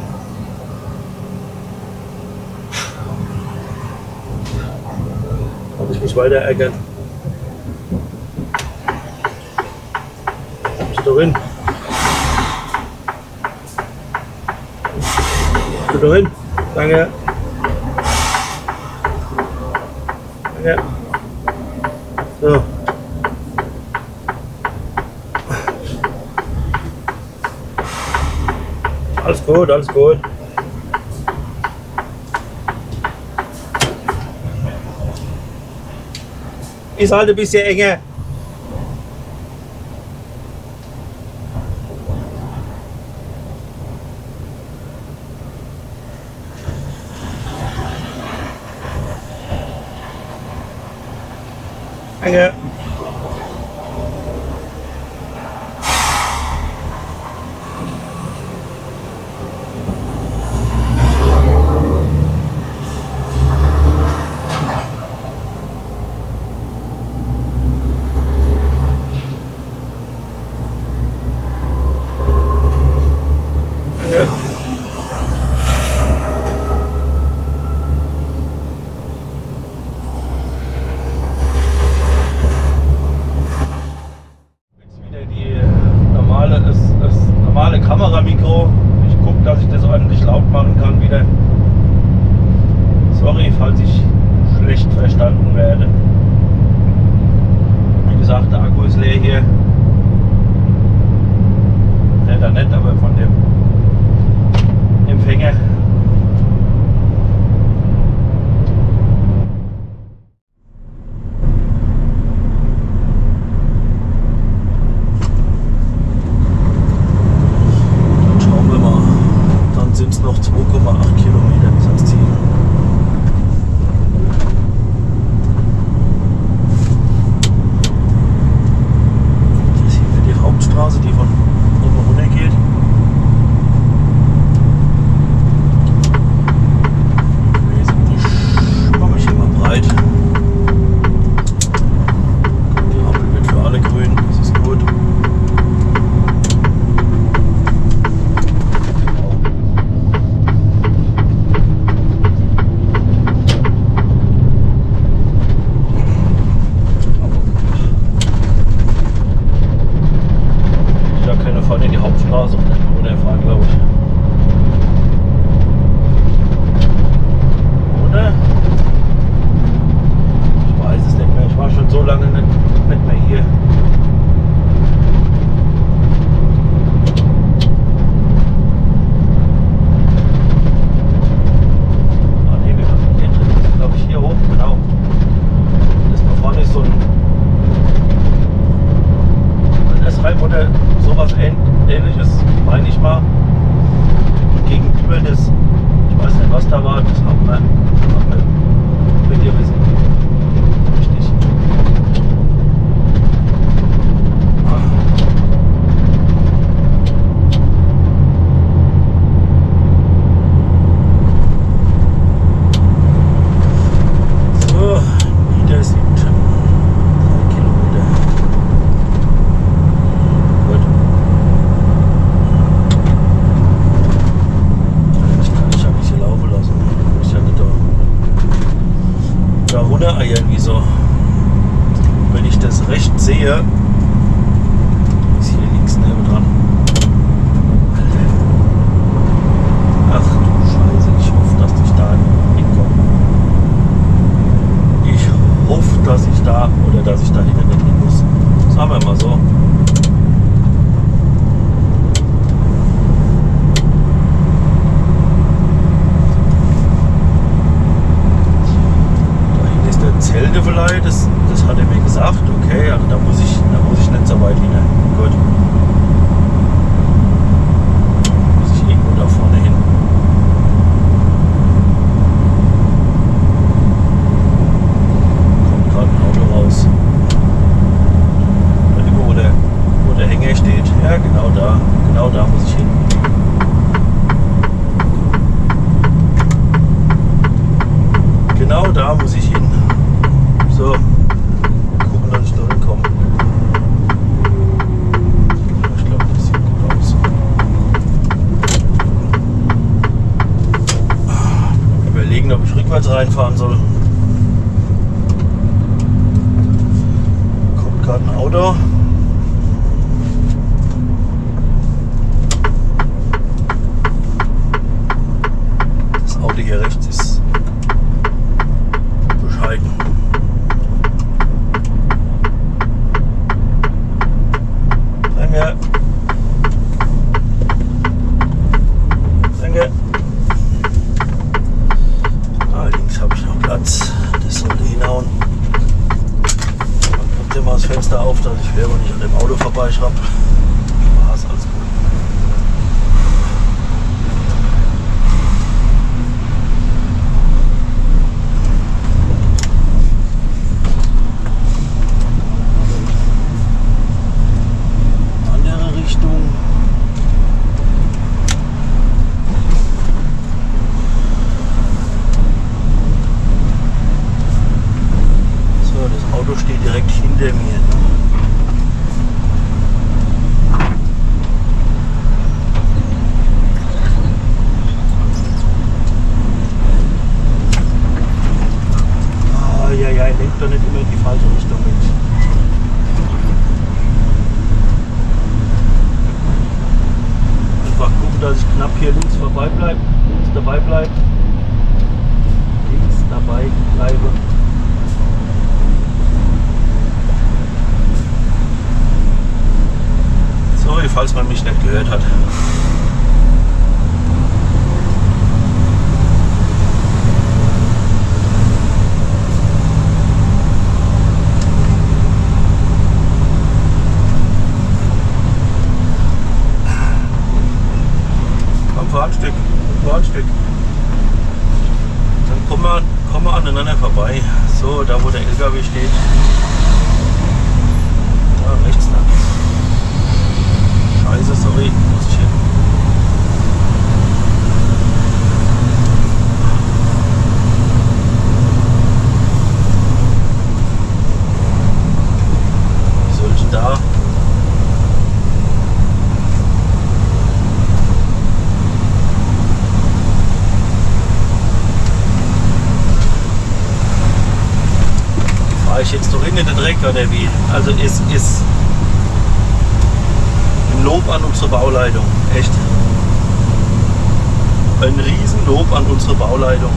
kann ich mich weiter ärgern. Bist du hin? Bist du hin? Danke. Danke. So. Alles gut, alles gut. Ist halt ein bisschen enger. Danke. Scheibe oder sowas ähnliches, meine ich mal. Und gegenüber das, ich weiß nicht was da war, das haben wir, haben wir wenn ihr wissen. Richtig. So, wieder sind drei Kilometer. Gut. Ich kann ich habe mich hier laufen lassen. Ich ja nicht da. Da runtereiern, wieso? Wenn ich das recht sehe, ist hier links neben dran. Ach du Scheiße, ich hoffe, dass ich da hinkomme. Ich hoffe, dass ich da oder dass ich da hinten nicht hin muss. Sagen wir mal so. Zelte vielleicht, das, das hat er mir gesagt, okay, also da muss ich, da muss ich nicht so weit hin. Gut. Muss ich irgendwo da vorne hin. Kommt gerade ein Auto raus. Da wo der, wo der Hänger steht. Ja, genau da. Genau da muss ich hin. Genau da muss ich hin. So, gucken, dass ich da hinkomme. Ich glaube, das sieht gut aus. Überlegen, ob ich rückwärts reinfahren soll. Kommt gerade ein Auto. Das Auto hier rechts ist bescheiden. Danke. Danke. Ah, links habe ich noch Platz. Das sollte hinhauen. Dann kommt immer das Fenster auf, dass ich selber nicht an dem Auto vorbeischraube. Spaß, alles gut. Steht direkt hinter mir. Ne? Ah, ja, ja, lenkt doch nicht immer in die falsche Richtung mit. Einfach gucken, dass ich knapp hier links vorbei bleibe, links dabei bleibe, links dabei bleibe. Sorry, falls man mich nicht gehört hat. Komm, fahr ein Stück, fahr ein Stück. Dann kommen wir, kommen wir aneinander vorbei. So, da wo der L K W steht. Da rechts lang. Scheiße, sorry, muss ich hin. Wie soll ich da? Fahre ich jetzt noch in den Dreck oder wie? Also es ist Lob an unsere Bauleitung, echt. Ein Riesenlob an unsere Bauleitung.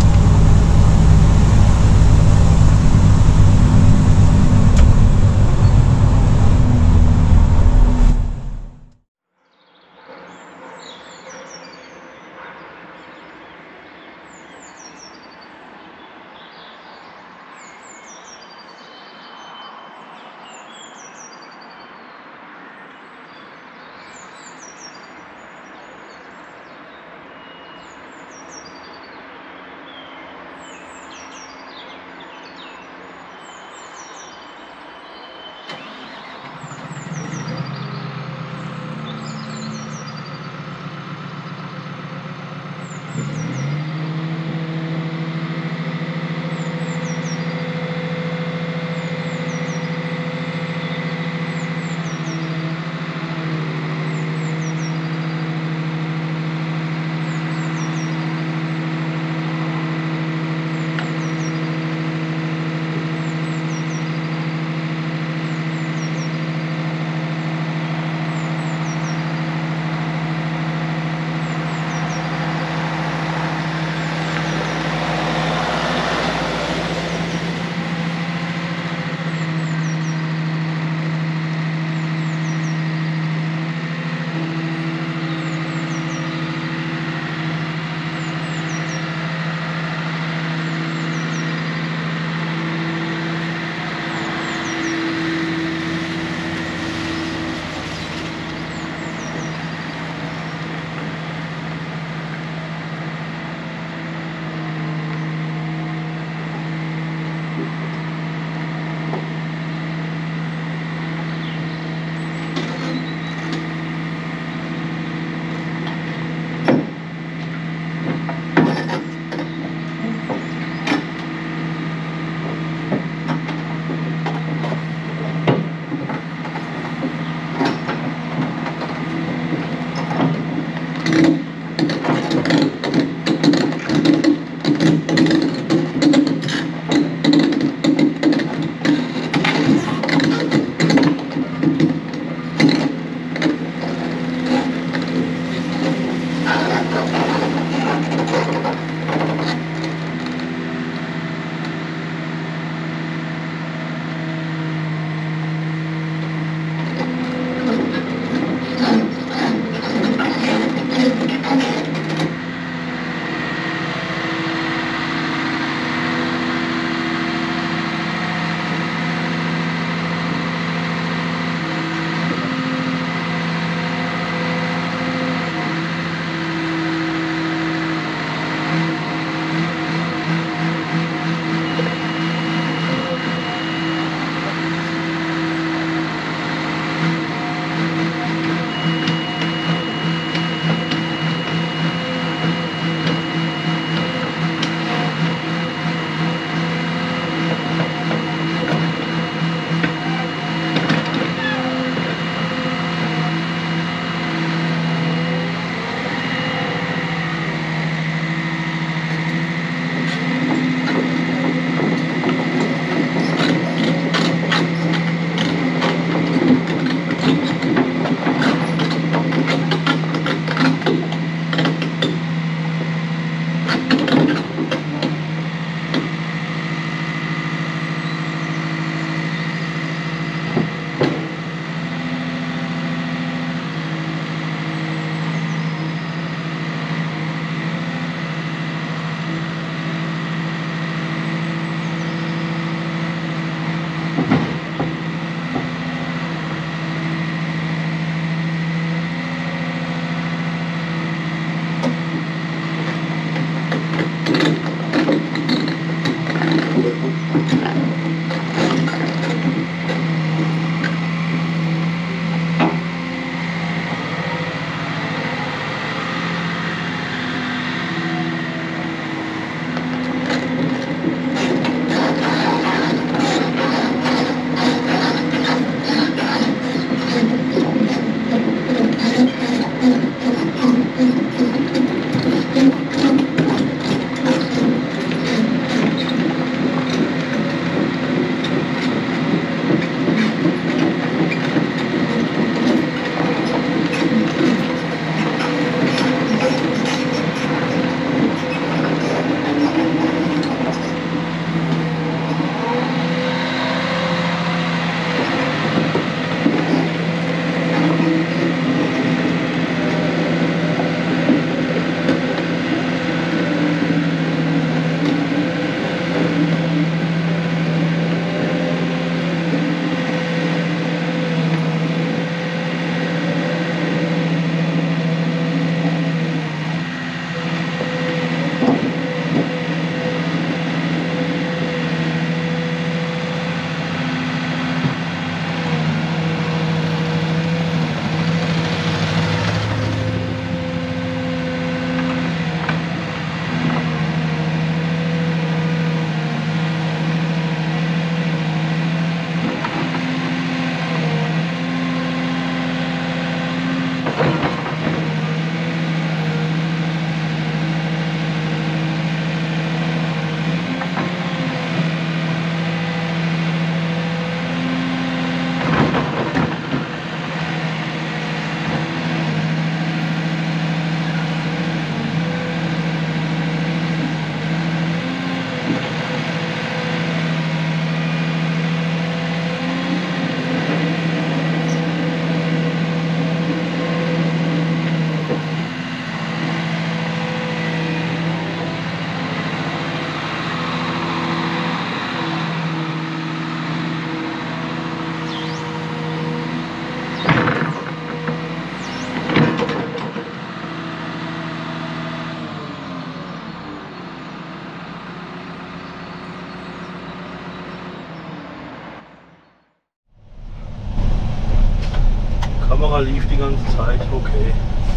Kamera lief die ganze Zeit, okay.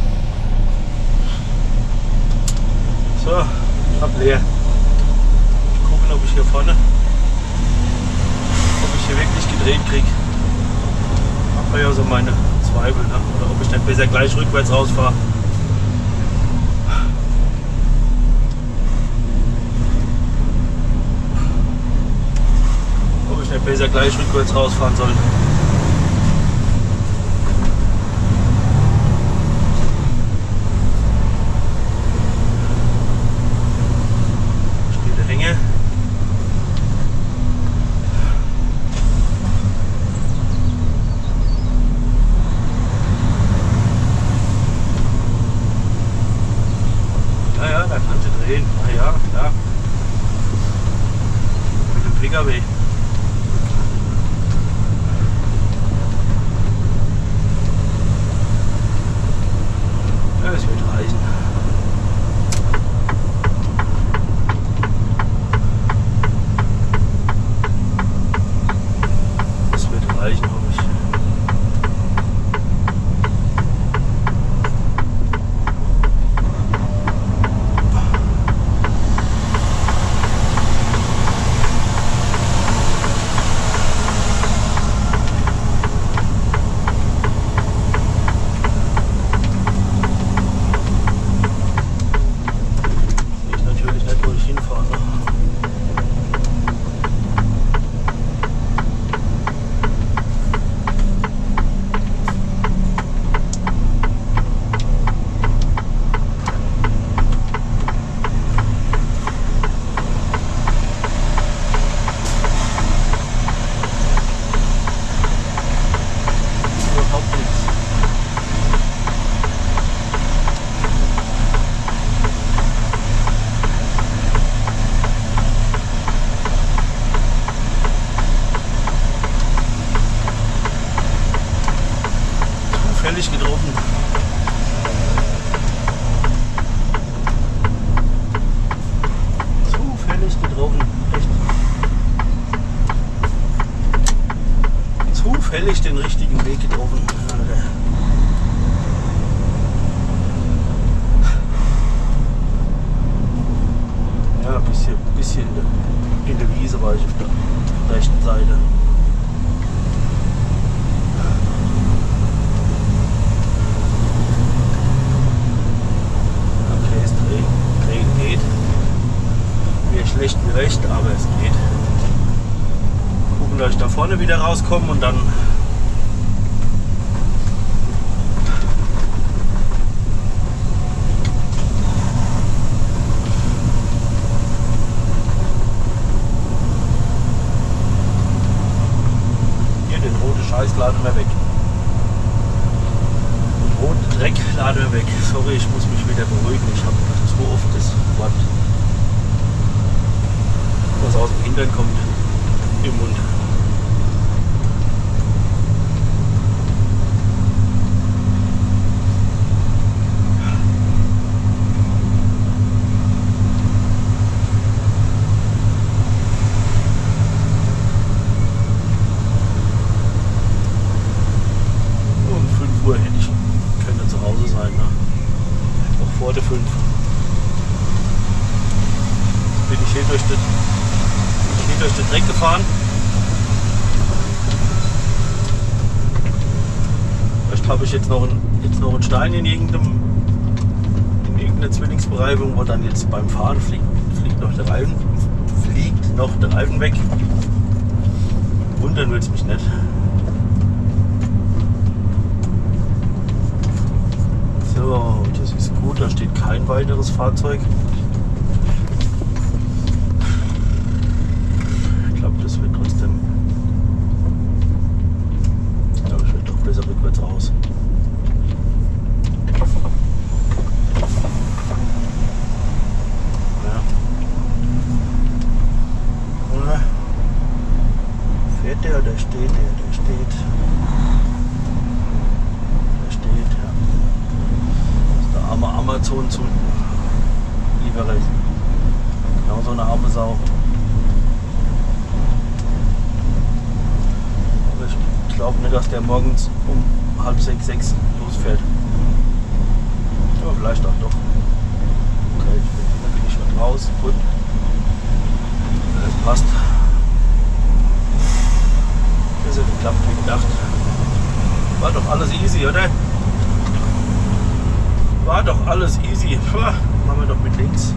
So, ich hab leer. Ich gucken, ob ich hier vorne, ob ich hier wirklich gedreht kriege. Hab ja so meine Zweifel, ne? Oder ob ich nicht besser gleich rückwärts rausfahre. Ob ich nicht besser gleich rückwärts rausfahren soll. Zufällig getroffen. Zufällig getroffen. Echt. Zufällig den richtigen Weg getroffen. Ja, ein bisschen, bisschen in der, in der Wiese war ich auf der rechten Seite. Schlecht wie recht, aber es geht. Gucken, dass ich da vorne wieder rauskomme und dann hier den roten Scheiß laden wir weg. Den roten Dreck laden wir weg. Sorry, ich muss mich wieder beruhigen. Ich habe zu oft das Wort, was aus dem Hintern kommt, im Mund. Um fünf Uhr hätte ich können zu Hause sein, ne? Noch vor der fünf. Bin ich hier durch den durch den Dreck gefahren. Vielleicht habe ich jetzt noch, einen, jetzt noch einen Stein in irgendeinem in irgendeiner Zwillingsbereibung, wo dann jetzt beim Fahren fliegt, fliegt noch der Reifen, fliegt noch der Reifen weg. Wundern will es mich nicht. So, das ist gut, da steht kein weiteres Fahrzeug. Das wird trotzdem, ich glaube, ich werde doch besser rückwärts raus. Ja. Oder? Fährt der oder steht der? Der steht. Der steht, ja. Das ist der arme Amazon zu Lieferer. Genau so eine arme Sau. Ich glaube nicht, dass der morgens um halb sechs, sechs losfährt. Aber vielleicht auch doch. Okay, da bin ich schon raus. Gut. Das passt. Das hat geklappt wie gedacht. War doch alles easy, oder? War doch alles easy. Puh, machen wir doch mit links.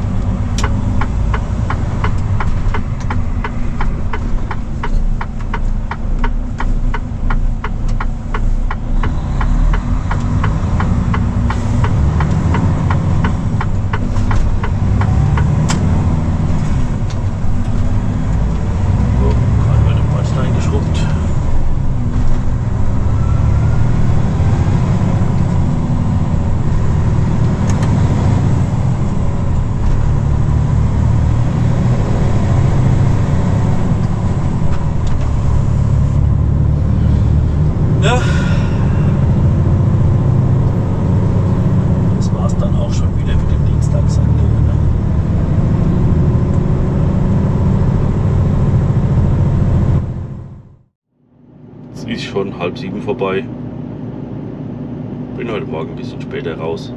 Schon halb sieben vorbei. Bin heute Morgen ein bisschen später raus.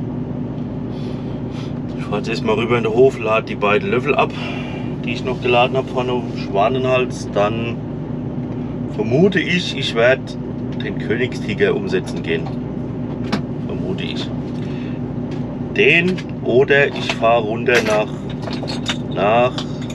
Ich fahre jetzt erstmal rüber in den Hof, lade die beiden Löffel ab, die ich noch geladen habe von dem Schwanenhals. Dann vermute ich, ich werde den Königstiger umsetzen gehen. Vermute ich. Den oder ich fahre runter nach nach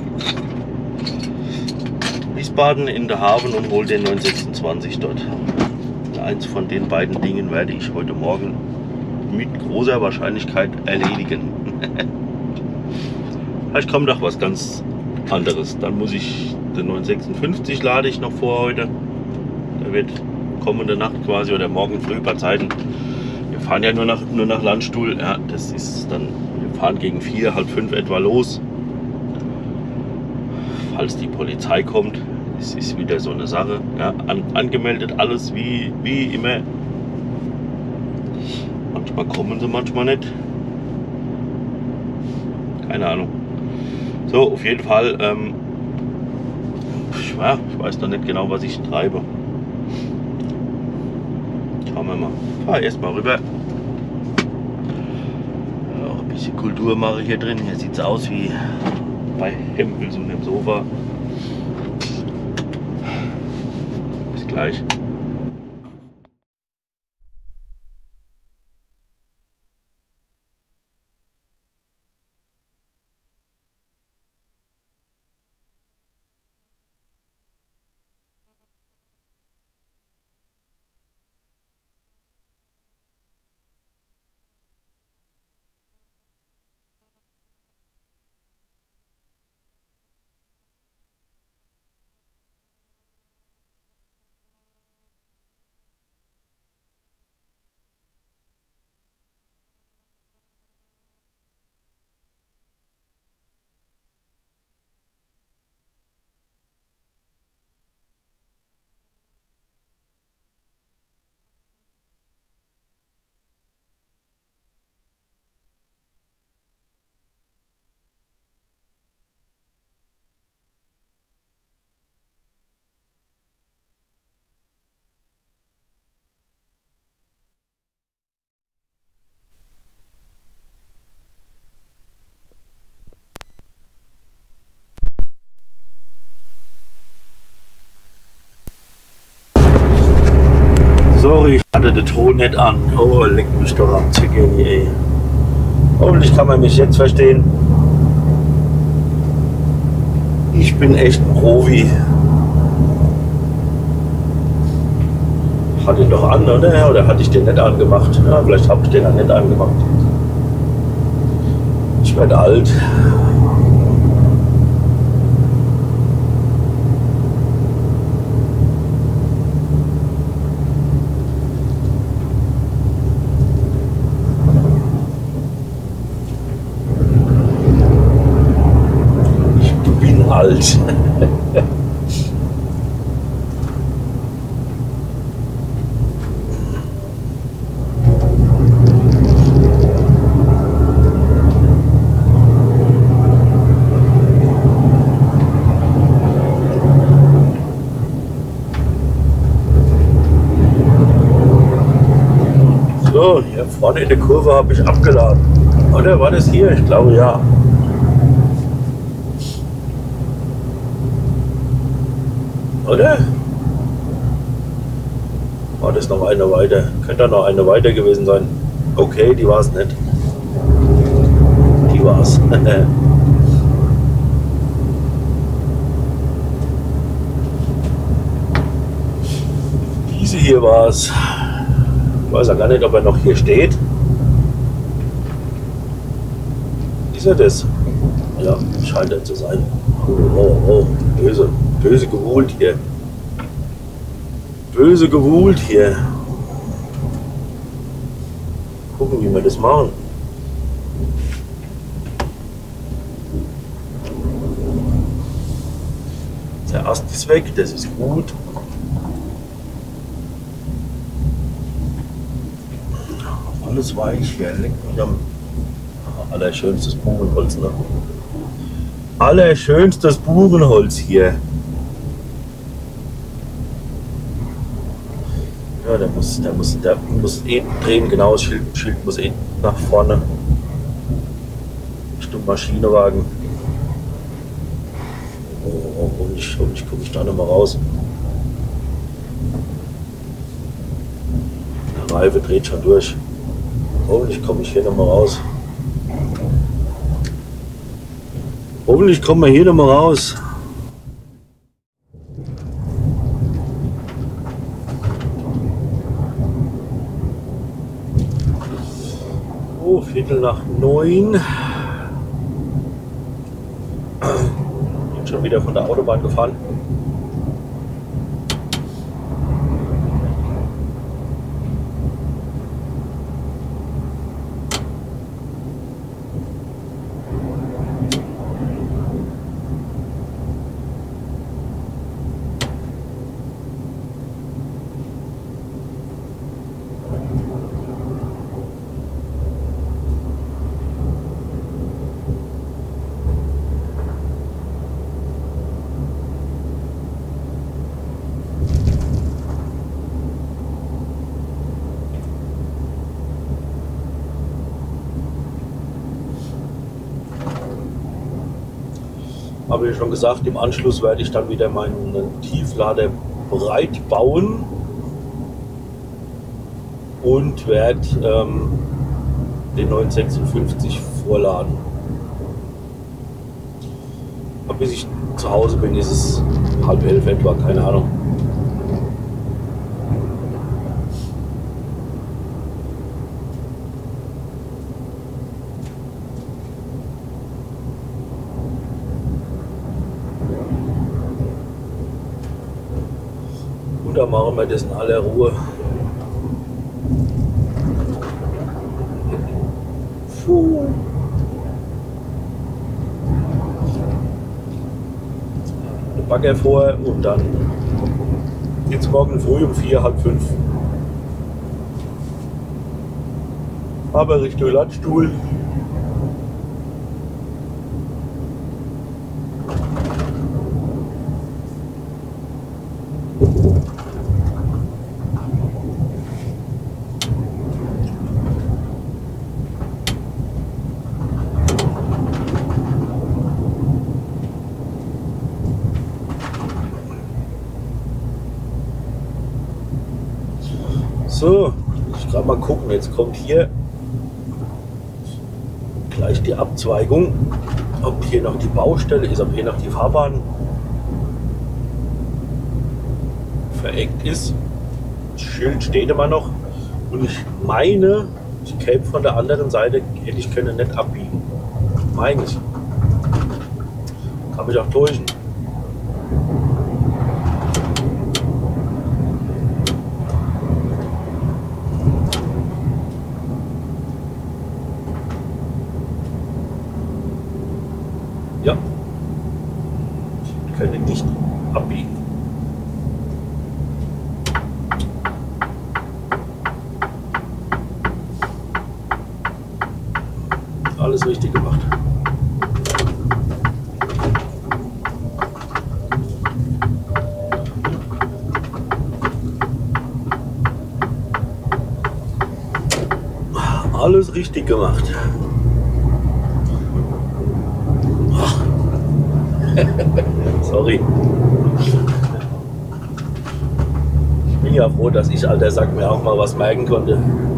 Wiesbaden in der Hafen und hole den neun sechsundzwanzig dort. Eins von den beiden Dingen werde ich heute Morgen mit großer Wahrscheinlichkeit erledigen. Vielleicht kommt doch was ganz anderes. Dann muss ich den neun sechsundfünfzig lade ich noch vor heute. Der wird kommende Nacht quasi oder morgen früh bei Zeiten. Wir fahren ja nur nach, nur nach Landstuhl. Ja, das ist dann, wir fahren gegen vier, halb fünf etwa los. Falls die Polizei kommt, es ist wieder so eine Sache. Ja, an, angemeldet alles wie, wie immer. Manchmal kommen sie, manchmal nicht. Keine Ahnung. So, auf jeden Fall. Ähm, ich, ja, ich weiß noch nicht genau, was ich treibe. Schauen wir mal. Fahr erstmal rüber. Ja, auch ein bisschen Kultur mache ich hier drin. Hier sieht es aus wie bei Hempels und dem Sofa. Bis gleich. Sorry, ich hatte den Ton nicht an. Oh, leck mich doch am Zicke, ey. Hoffentlich kann man mich jetzt verstehen. Ich bin echt ein Profi. Hatte ihn doch an, oder? Oder hatte ich den nicht angemacht? Ja, vielleicht habe ich den dann nicht angemacht. Ich werde alt. Alt. So, hier vorne in der Kurve habe ich abgeladen. Oder war das hier? Ich glaube ja. Oder? War das noch eine weiter? Könnte da noch eine weiter gewesen sein. Okay, die war es nicht. Die war es. Diese hier war es. Ich weiß ja gar nicht, ob er noch hier steht. Ist er das? Ja, scheint er zu sein. Oh, oh, oh. Böse. Böse gewuhlt hier. Böse gewuhlt hier. Gucken, wie wir das machen. Der Ast ist weg, das ist gut. Alles weich hier. Leckt mich am allerschönstes Buchenholz. Ne? Allerschönstes Buchenholz hier. Ja, der muss, der muss, der muss eh drehen, genau, das Schild, Schild muss eh nach vorne. Richtung Maschinewagen. Oh, oh, oh, ich, oh, ich gucke ich da noch mal raus. Der Reife dreht schon durch. Hoffentlich komme ich hier noch mal raus. Hoffentlich kommen wir hier noch mal raus. Oh, Viertel nach neun. Bin schon wieder von der Autobahn gefahren. Habe ich schon gesagt, im Anschluss werde ich dann wieder meinen Tieflader breit bauen und werde ähm, den neunhundertsechsundfünfzig vorladen. Aber bis ich zu Hause bin, ist es halb elf etwa, keine Ahnung. Da machen wir das in aller Ruhe. Puh. Den Bagger vor und dann geht's morgen früh um vier, halb fünf. Aber Richtung Landstuhl. So, ich kann mal gucken, jetzt kommt hier gleich die Abzweigung, ob hier noch die Baustelle ist, ob hier noch die Fahrbahn vereckt ist. Das Schild steht immer noch und ich meine, ich käme von der anderen Seite, hätte ich können nicht abbiegen. Meine ich. Kann mich auch täuschen. Ja, ich könnte nicht abbiegen. Alles richtig gemacht. Alles richtig gemacht. Sorry. Ich bin ja froh, dass ich, alter Sack, mir auch mal was merken konnte.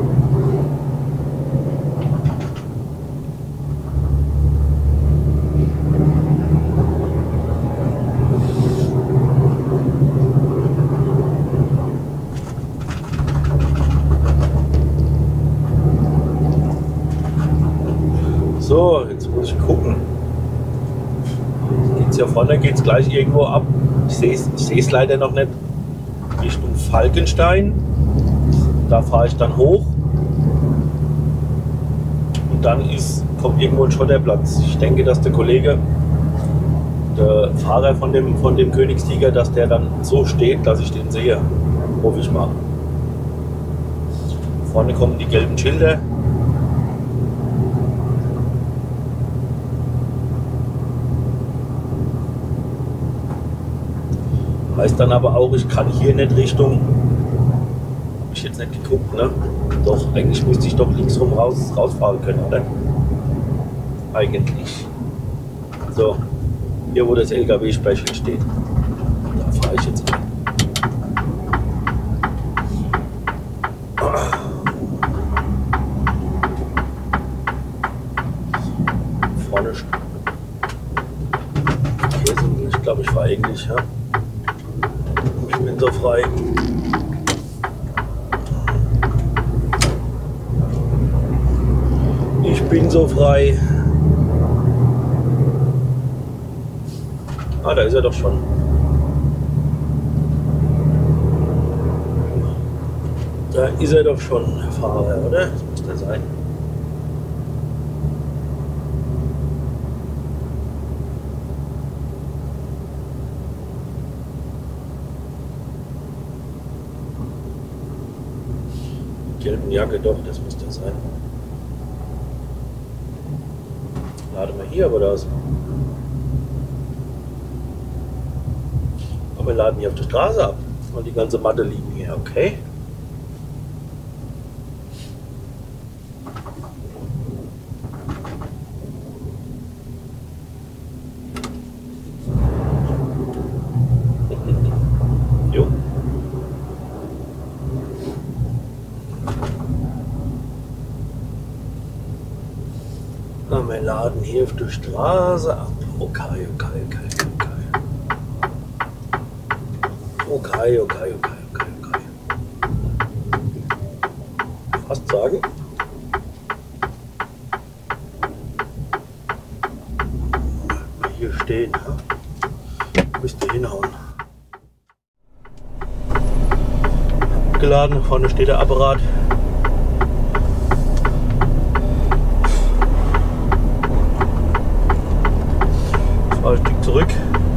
So, jetzt muss ich gucken. Geht's hier vorne, geht es gleich irgendwo ab. Ich sehe es ich seh's leider noch nicht. Richtung Falkenstein. Da fahre ich dann hoch. Und dann ist, kommt irgendwo ein Schotterplatz. Ich denke, dass der Kollege, der Fahrer von dem, von dem Königstiger, dass der dann so steht, dass ich den sehe. Hoffe ich mal. Vorne kommen die gelben Schilder. Heißt dann aber auch, ich kann hier nicht Richtung, habe ich jetzt nicht geguckt, ne? Doch, eigentlich müsste ich doch links rum raus, rausfahren können, oder? Eigentlich. So, hier wo das L K W-Speichel steht, da fahre ich jetzt rein. Vorne, hier sind, ich glaube, ich fahre eigentlich, ja. Ich bin so frei. Ich bin so frei. Ah, da ist er doch schon. Da ist er doch schon, der Fahrer, oder? Das muss der sein. Gelben Jacke, doch, das muss der sein. Laden wir hier aber das. Aber wir laden hier auf der Straße ab. Und die ganze Matte liegen hier, okay. Jo. Wir laden hier auf der Straße ab. Okay, okay, okay, okay. Okay, okay, okay, okay, okay. Fast sagen. Hier stehen, ja? Müsste hinhauen. Abgeladen, vorne steht der Apparat. Ein Stück zurück.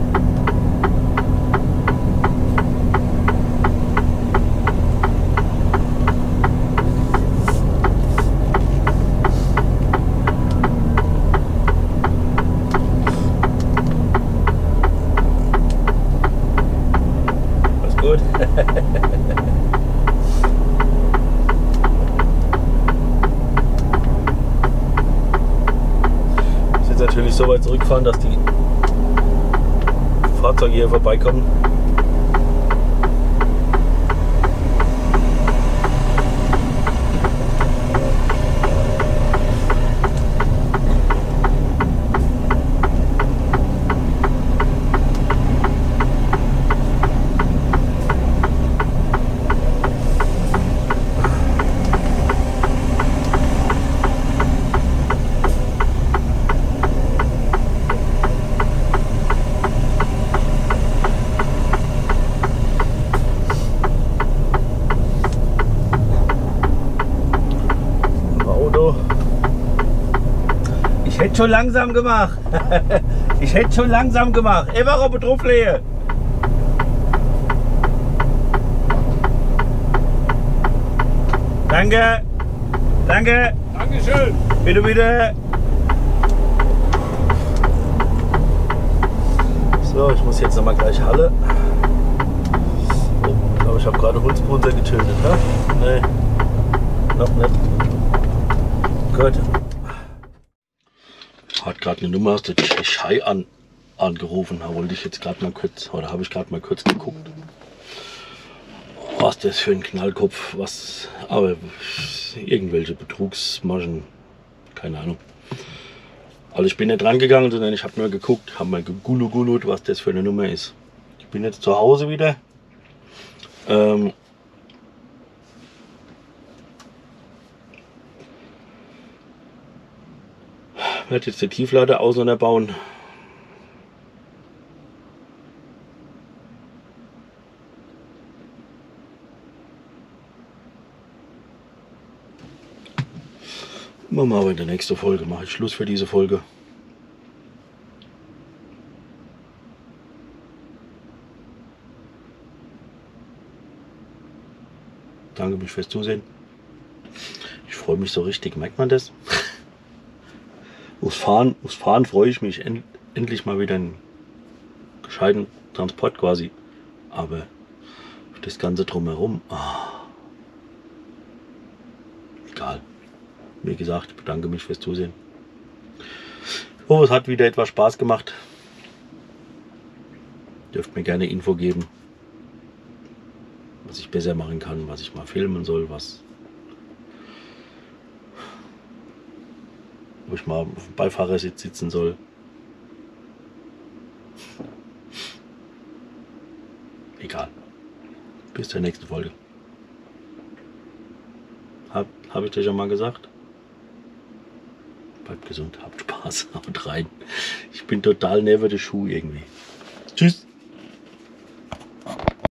Alles gut. Ich muss jetzt natürlich so weit zurückfahren, dass die Fahrzeuge hier vorbeikommen. Ich hätte schon langsam gemacht. Ich hätte schon langsam gemacht. Immer auf drauf lege. Danke. Danke. Dankeschön. Bitte, bitte. So, ich muss jetzt noch mal gleich Halle. Oh, ich glaube, ich habe gerade Hundsbrunser getötet. Ne? Nee, noch nicht. gehört. Hat gerade eine Nummer aus der Tschechei an, angerufen. Da wollte ich jetzt gerade mal kurz, oder habe ich gerade mal kurz geguckt. Was das für ein Knallkopf, was, aber irgendwelche Betrugsmaschen, keine Ahnung. Also ich bin nicht dran gegangen, sondern ich habe nur geguckt, habe mal gegulugulut, was das für eine Nummer ist. Ich bin jetzt zu Hause wieder. Ähm, werde jetzt den Tieflader auseinanderbauen. Machen wir aber in der nächsten Folge. Mache ich Schluss für diese Folge. Danke mich fürs Zusehen. Ich freue mich so richtig, merkt man das? Aufs Fahren, aufs Fahren freue ich mich end, endlich mal wieder einen gescheiten Transport quasi. Aber das Ganze drumherum, ah, egal. Wie gesagt, ich bedanke mich fürs Zusehen. Oh, es hat wieder etwas Spaß gemacht. Dürft mir gerne Info geben, was ich besser machen kann, was ich mal filmen soll, was wo ich mal auf dem Beifahrersitz sitzen soll. Egal. Bis zur nächsten Folge. Hab, hab ich dir schon mal gesagt? Bleibt gesund, habt Spaß, haut rein. Ich bin total neben der Schuh irgendwie. Tschüss.